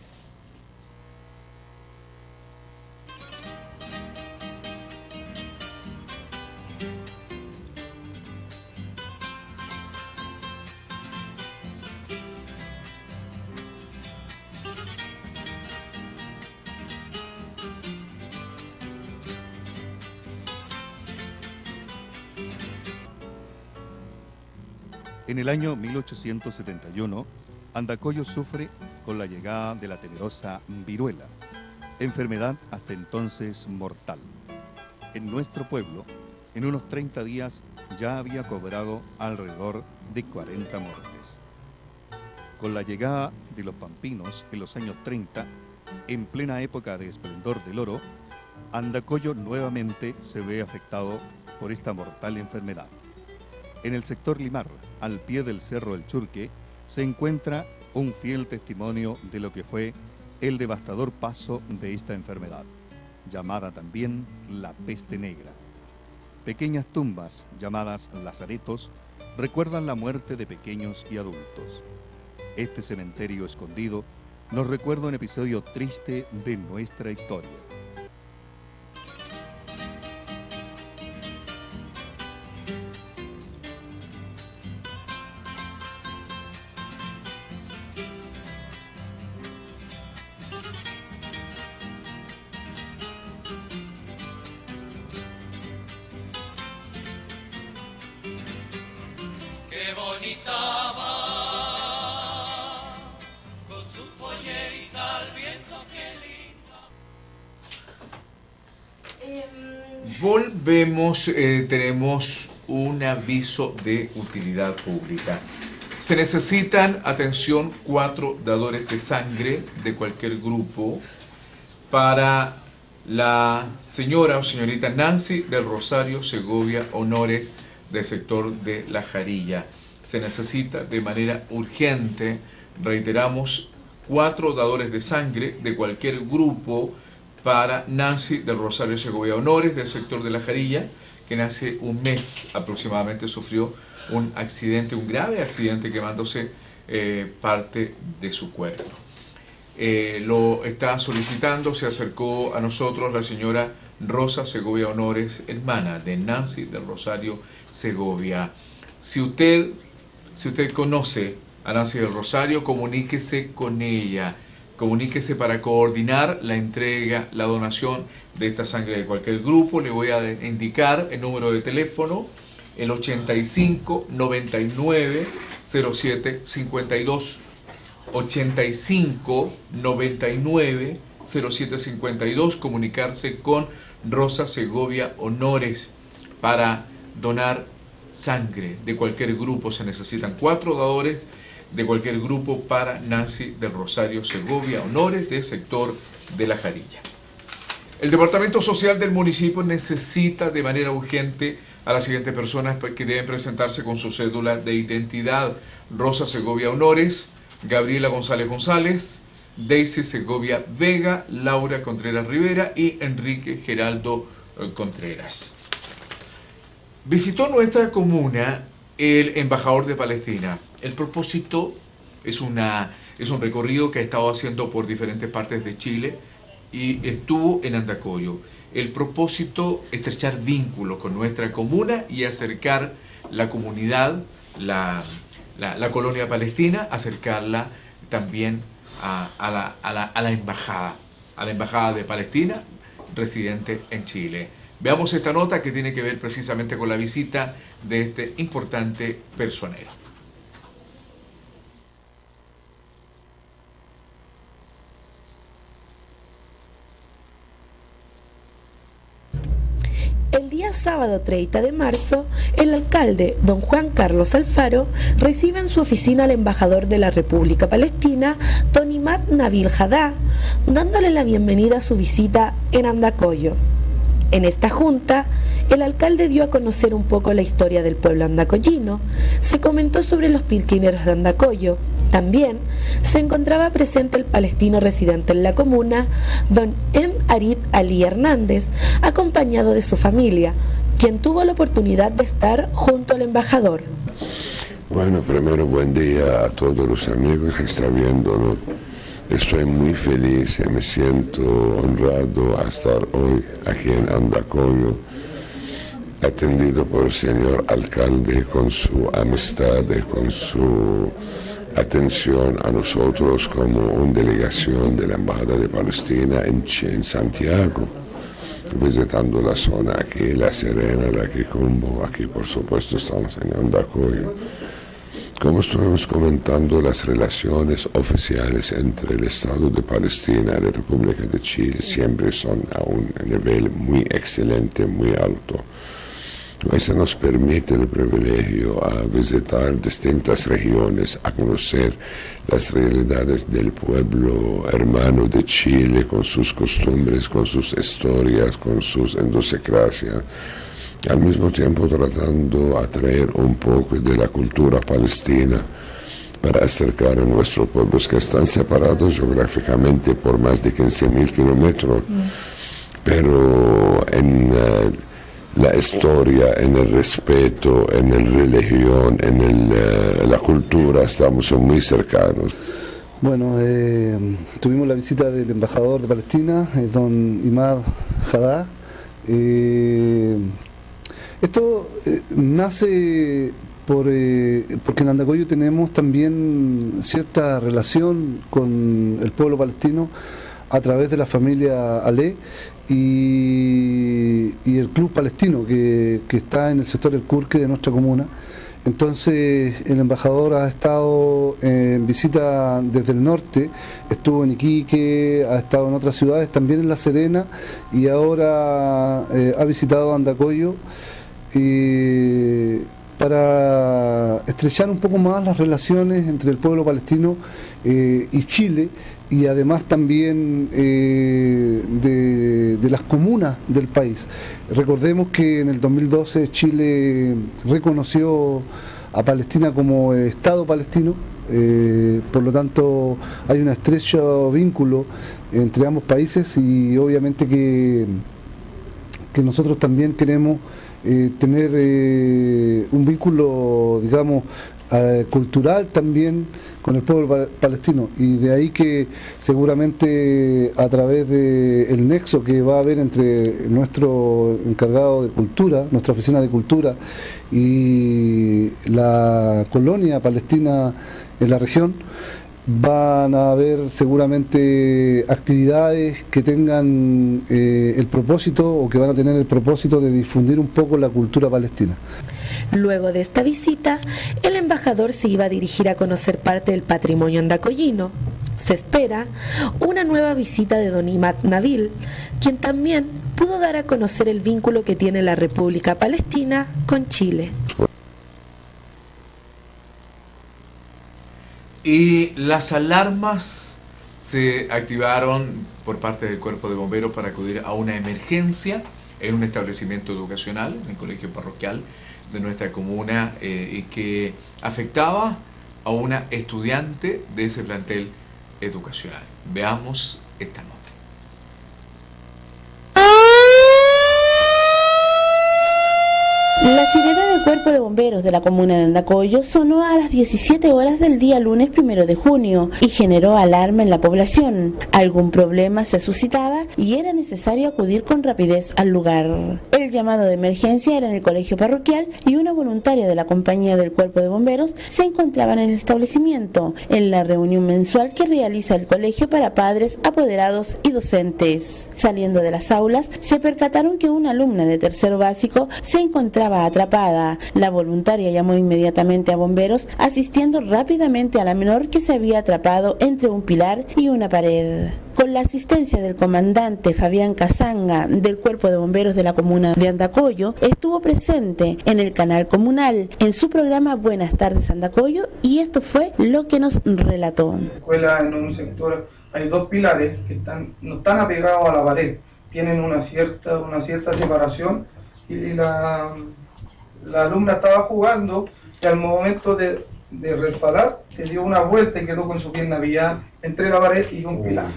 En el año mil ochocientos setenta y uno, Andacoyo sufre con la llegada de la temerosa viruela, enfermedad hasta entonces mortal. En nuestro pueblo, en unos treinta días ya había cobrado alrededor de cuarenta muertes. Con la llegada de los pampinos en los años treinta, en plena época de esplendor del oro, Andacoyo nuevamente se ve afectado por esta mortal enfermedad. En el sector Limar, al pie del Cerro El Churque, se encuentra un fiel testimonio de lo que fue el devastador paso de esta enfermedad, llamada también la peste negra. Pequeñas tumbas, llamadas lazaretos, recuerdan la muerte de pequeños y adultos. Este cementerio escondido nos recuerda un episodio triste de nuestra historia.
Volvemos, eh, tenemos un aviso de utilidad pública. Se necesitan, atención, cuatro dadores de sangre de cualquier grupo para la señora o señorita Nancy del Rosario Segovia Honores del sector de La Jarilla. Se necesita de manera urgente, reiteramos, cuatro dadores de sangre de cualquier grupo para Nancy del Rosario Segovia Honores del sector de La Jarilla, que hace un mes aproximadamente sufrió un accidente, un grave accidente, quemándose eh, parte de su cuerpo. Eh, lo está solicitando, se acercó a nosotros la señora Rosa Segovia Honores, hermana de Nancy del Rosario Segovia. Si usted, si usted conoce a Nancy del Rosario, comuníquese con ella, comuníquese para coordinar la entrega, la donación de esta sangre de cualquier grupo. Le voy a indicar el número de teléfono, el ochenta y cinco, noventa y nueve, cero siete, cincuenta y dos, ochenta y cinco, noventa y nueve, cero siete, cincuenta y dos, comunicarse con Rosa Segovia Honores para donar sangre de cualquier grupo. Se necesitan cuatro dadores de cualquier grupo para Nancy del Rosario Segovia Honores del sector de La Jarilla. El Departamento Social del municipio necesita de manera urgente a las siguientes personas que deben presentarse con su cédula de identidad: Rosa Segovia Honores, Gabriela González González, Daisy Segovia Vega, Laura Contreras Rivera y Enrique Geraldo Contreras. Visitó nuestra comuna el embajador de Palestina. El propósito es, una, es un recorrido que ha estado haciendo por diferentes partes de Chile y estuvo en Andacollo. El propósito es estrechar vínculos con nuestra comuna y acercar la comunidad, la, la, la colonia palestina, acercarla también a, a, la, a, la, a la embajada, a la embajada de Palestina residente en Chile. Veamos esta nota que tiene que ver precisamente con la visita de este importante personero.
El día sábado treinta de marzo, el alcalde, don Juan Carlos Alfaro, recibe en su oficina al embajador de la República Palestina, don Imad Nabil Haddad, dándole la bienvenida a su visita en Andacollo. En esta junta, el alcalde dio a conocer un poco la historia del pueblo andacoyino, se comentó sobre los pirquineros de Andacollo. También se encontraba presente el palestino residente en la comuna, don M. Arif Ali Hernández, acompañado de su familia, quien tuvo la oportunidad de estar junto al embajador.
Bueno, primero buen día a todos los amigos que están viéndonos. Estoy muy feliz y me siento honrado a estar hoy aquí en Andacollo, atendido por el señor alcalde con su amistad y con su atención a nosotros como una delegación de la Embajada de Palestina en, en Santiago, visitando la zona aquí, La Serena, La Quicumbo. Aquí por supuesto estamos en Andacollo. Como estuvimos comentando, las relaciones oficiales entre el Estado de Palestina y la República de Chile siempre son a un nivel muy excelente, muy alto. Eso nos permite el privilegio a visitar distintas regiones, a conocer las realidades del pueblo hermano de Chile, con sus costumbres, con sus historias, con sus idiosincrasias, al mismo tiempo tratando de atraer un poco de la cultura palestina para acercar a nuestros pueblos que están separados geográficamente por más de quince mil kilómetros, mm. pero en uh, la historia, en el respeto, en la religión, en el, uh, la cultura estamos muy cercanos.
Bueno, eh, tuvimos la visita del embajador de Palestina, eh, don Imad Haddad. Eh, Esto eh, nace por, eh, porque en Andacollo tenemos también cierta relación con el pueblo palestino a través de la familia Ale y, y el club palestino que, que está en el sector del Curque de nuestra comuna. Entonces el embajador ha estado en visita desde el norte, estuvo en Iquique, ha estado en otras ciudades, también en La Serena, y ahora eh, ha visitado Andacollo eh, para estrechar un poco más las relaciones entre el pueblo palestino eh, y Chile, y además también eh, de, de las comunas del país. Recordemos que en el dos mil doce Chile reconoció a Palestina como Estado palestino, eh, por lo tanto hay un estrecho vínculo entre ambos países, y obviamente que, que nosotros también queremos eh, tener eh, un vínculo, digamos, eh, cultural también con el pueblo palestino, y de ahí que seguramente a través del nexo que va a haber entre nuestro encargado de cultura, nuestra oficina de cultura, y la colonia palestina en la región, van a haber seguramente actividades que tengan eh, el propósito, o que van a tener el propósito de difundir un poco la cultura palestina.
Luego de esta visita, el embajador se iba a dirigir a conocer parte del patrimonio andacoyino. Se espera una nueva visita de don Imad Nabil, quien también pudo dar a conocer el vínculo que tiene la República Palestina con Chile.
Y las alarmas se activaron por parte del Cuerpo de Bomberos para acudir a una emergencia en un establecimiento educacional, en el colegio parroquial de nuestra comuna, eh, y que afectaba a una estudiante de ese plantel educacional. Veamos esta nota.
La sirena del Cuerpo de Bomberos de la comuna de Andacollo sonó a las diecisiete horas del día lunes primero de junio y generó alarma en la población. Algún problema se suscitaba y era necesario acudir con rapidez al lugar. El llamado de emergencia era en el colegio parroquial, y una voluntaria de la compañía del Cuerpo de Bomberos se encontraban en el establecimiento, en la reunión mensual que realiza el colegio para padres, apoderados y docentes. Saliendo de las aulas, se percataron que una alumna de tercero básico se encontraba atrapada. La voluntaria llamó inmediatamente a bomberos, asistiendo rápidamente a la menor, que se había atrapado entre un pilar y una pared. Con la asistencia del comandante Fabián Casanga del Cuerpo de Bomberos de la comuna de Andacollo, estuvo presente en el canal comunal en su programa Buenas tardes Andacollo, y esto fue lo que nos relató.
En la escuela, en un sector, hay dos pilares que están, no están apegados a la pared, tienen una cierta, una cierta separación, y la, la alumna estaba jugando, y al momento de, de resbalar se dio una vuelta y quedó con su pierna pillada entre la pared y un pilar.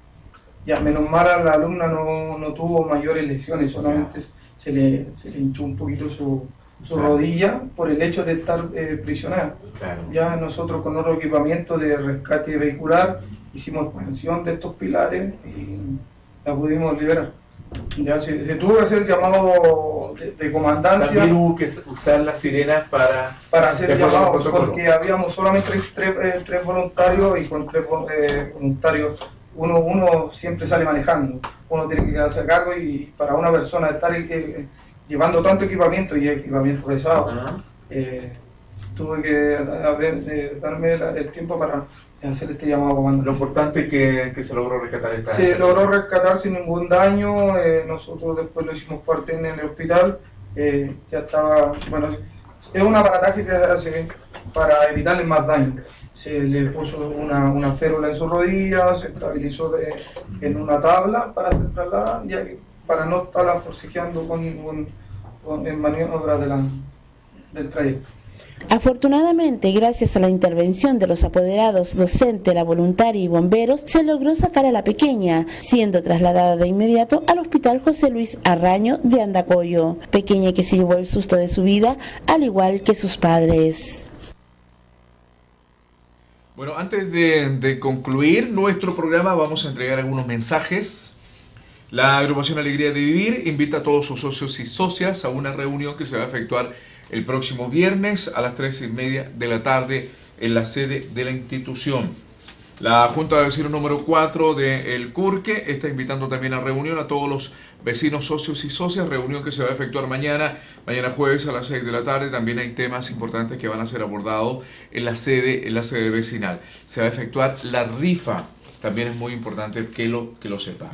Ya, menos mal, a la alumna no, no tuvo mayores lesiones, solamente se le, se le hinchó un poquito su, su claro. rodilla por el hecho de estar eh, prisionera. Claro. Ya nosotros, con otro equipamiento de rescate vehicular, hicimos expansión de estos pilares y la pudimos liberar. Ya se, se tuvo que hacer el llamado de, de comandancia.
También hubo que usar las sirenas para,
para hacer llamados, porque habíamos solamente tres, tres, eh, tres voluntarios, y con tres eh, voluntarios uno, uno siempre sale manejando, uno tiene que quedarse a cargo, y para una persona estar eh, llevando tanto equipamiento, y equipamiento pesado, uh-huh. eh, tuve que eh, darme el tiempo para hacer este llamado comando.
Lo importante es que, que se logró rescatar esta
Se esta logró rescatar sin ningún daño. Eh, nosotros después lo hicimos parte en el hospital, eh, ya estaba, bueno, es un aparataje que se hace para evitarle más daño. Se le puso una, una férula en su rodilla, se estabilizó de, en una tabla para ser trasladada, ya que, para no estarla forcejeando con, con, con en maniobras de la, del trayecto.
Afortunadamente, gracias a la intervención de los apoderados, docente, la voluntaria y bomberos, se logró sacar a la pequeña, siendo trasladada de inmediato al Hospital José Luis Arraño de Andacollo. Pequeña que se llevó el susto de su vida, al igual que sus padres.
Bueno, antes de, de concluir nuestro programa, vamos a entregar algunos mensajes. La agrupación Alegría de Vivir invita a todos sus socios y socias a una reunión que se va a efectuar el próximo viernes a las tres y media de la tarde en la sede de la institución. La Junta de Vecinos número cuatro de El Curque está invitando también a reunión a todos los vecinos, socios y socias, reunión que se va a efectuar mañana, mañana jueves a las seis de la tarde. También hay temas importantes que van a ser abordados en la sede, en la sede vecinal. Se va a efectuar la rifa, también es muy importante que lo, que lo sepan.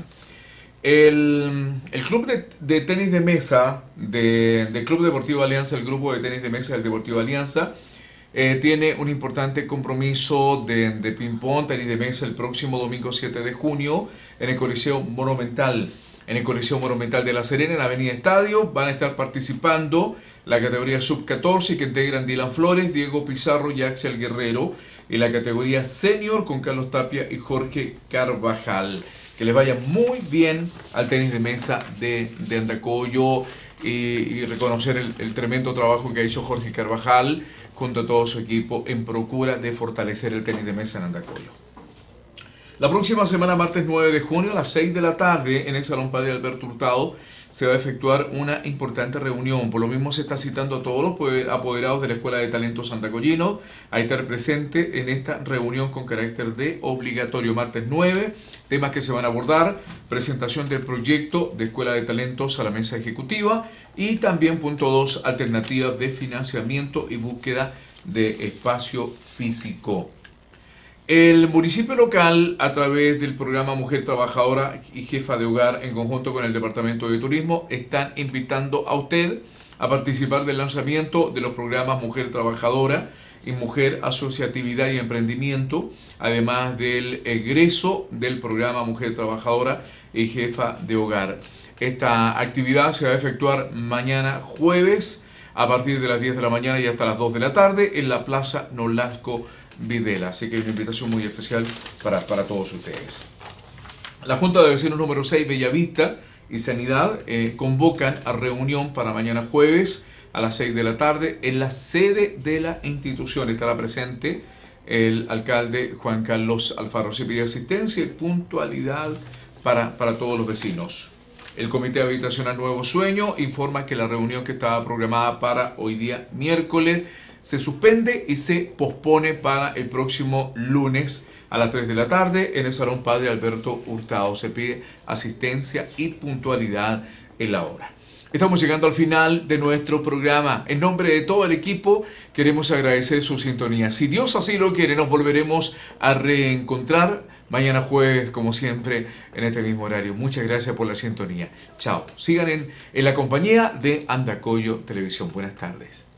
El, el club de, de tenis de mesa de, del Club Deportivo Alianza, el grupo de tenis de mesa del Deportivo Alianza, Eh, tiene un importante compromiso de, de ping-pong, tenis de mesa, el próximo domingo siete de junio en el Coliseo Monumental. En el Coliseo Monumental de La Serena, en la Avenida Estadio, van a estar participando la categoría sub catorce que integran Dylan Flores, Diego Pizarro y Axel Guerrero, y la categoría senior con Carlos Tapia y Jorge Carvajal. Que les vaya muy bien al tenis de mesa de, de Andacollo y, y reconocer el, el tremendo trabajo que ha hecho Jorge Carvajal junto a todo su equipo en procura de fortalecer el tenis de mesa en Andacollo. La próxima semana, martes nueve de junio, a las seis de la tarde, en el Salón Padre Alberto Hurtado, se va a efectuar una importante reunión. Por lo mismo, se está citando a todos los apoderados de la Escuela de Talentos Andacollinos a estar presente en esta reunión con carácter de obligatorio. Martes nueve, temas que se van a abordar: presentación del proyecto de Escuela de Talentos a la mesa ejecutiva y también, punto dos, alternativas de financiamiento y búsqueda de espacio físico. El municipio local, a través del programa Mujer Trabajadora y Jefa de Hogar, en conjunto con el Departamento de Turismo, están invitando a usted a participar del lanzamiento de los programas Mujer Trabajadora y Mujer Asociatividad y Emprendimiento, además del egreso del programa Mujer Trabajadora y Jefa de Hogar. Esta actividad se va a efectuar mañana jueves a partir de las diez de la mañana y hasta las dos de la tarde en la Plaza Nolasco Videla. Así que hay una invitación muy especial para, para todos ustedes. La Junta de Vecinos número seis, Bellavista y Sanidad, eh, convocan a reunión para mañana jueves a las seis de la tarde en la sede de la institución. Estará presente el alcalde Juan Carlos Alfaro. Se pide asistencia y puntualidad para, para todos los vecinos. El Comité Habitacional Nuevo Sueño informa que la reunión que estaba programada para hoy día miércoles se suspende y se pospone para el próximo lunes a las tres de la tarde en el Salón Padre Alberto Hurtado. Se pide asistencia y puntualidad en la hora. Estamos llegando al final de nuestro programa. En nombre de todo el equipo queremos agradecer su sintonía. Si Dios así lo quiere, nos volveremos a reencontrar mañana jueves, como siempre, en este mismo horario. Muchas gracias por la sintonía. Chao. Sigan en, en la compañía de Andacollo Televisión. Buenas tardes.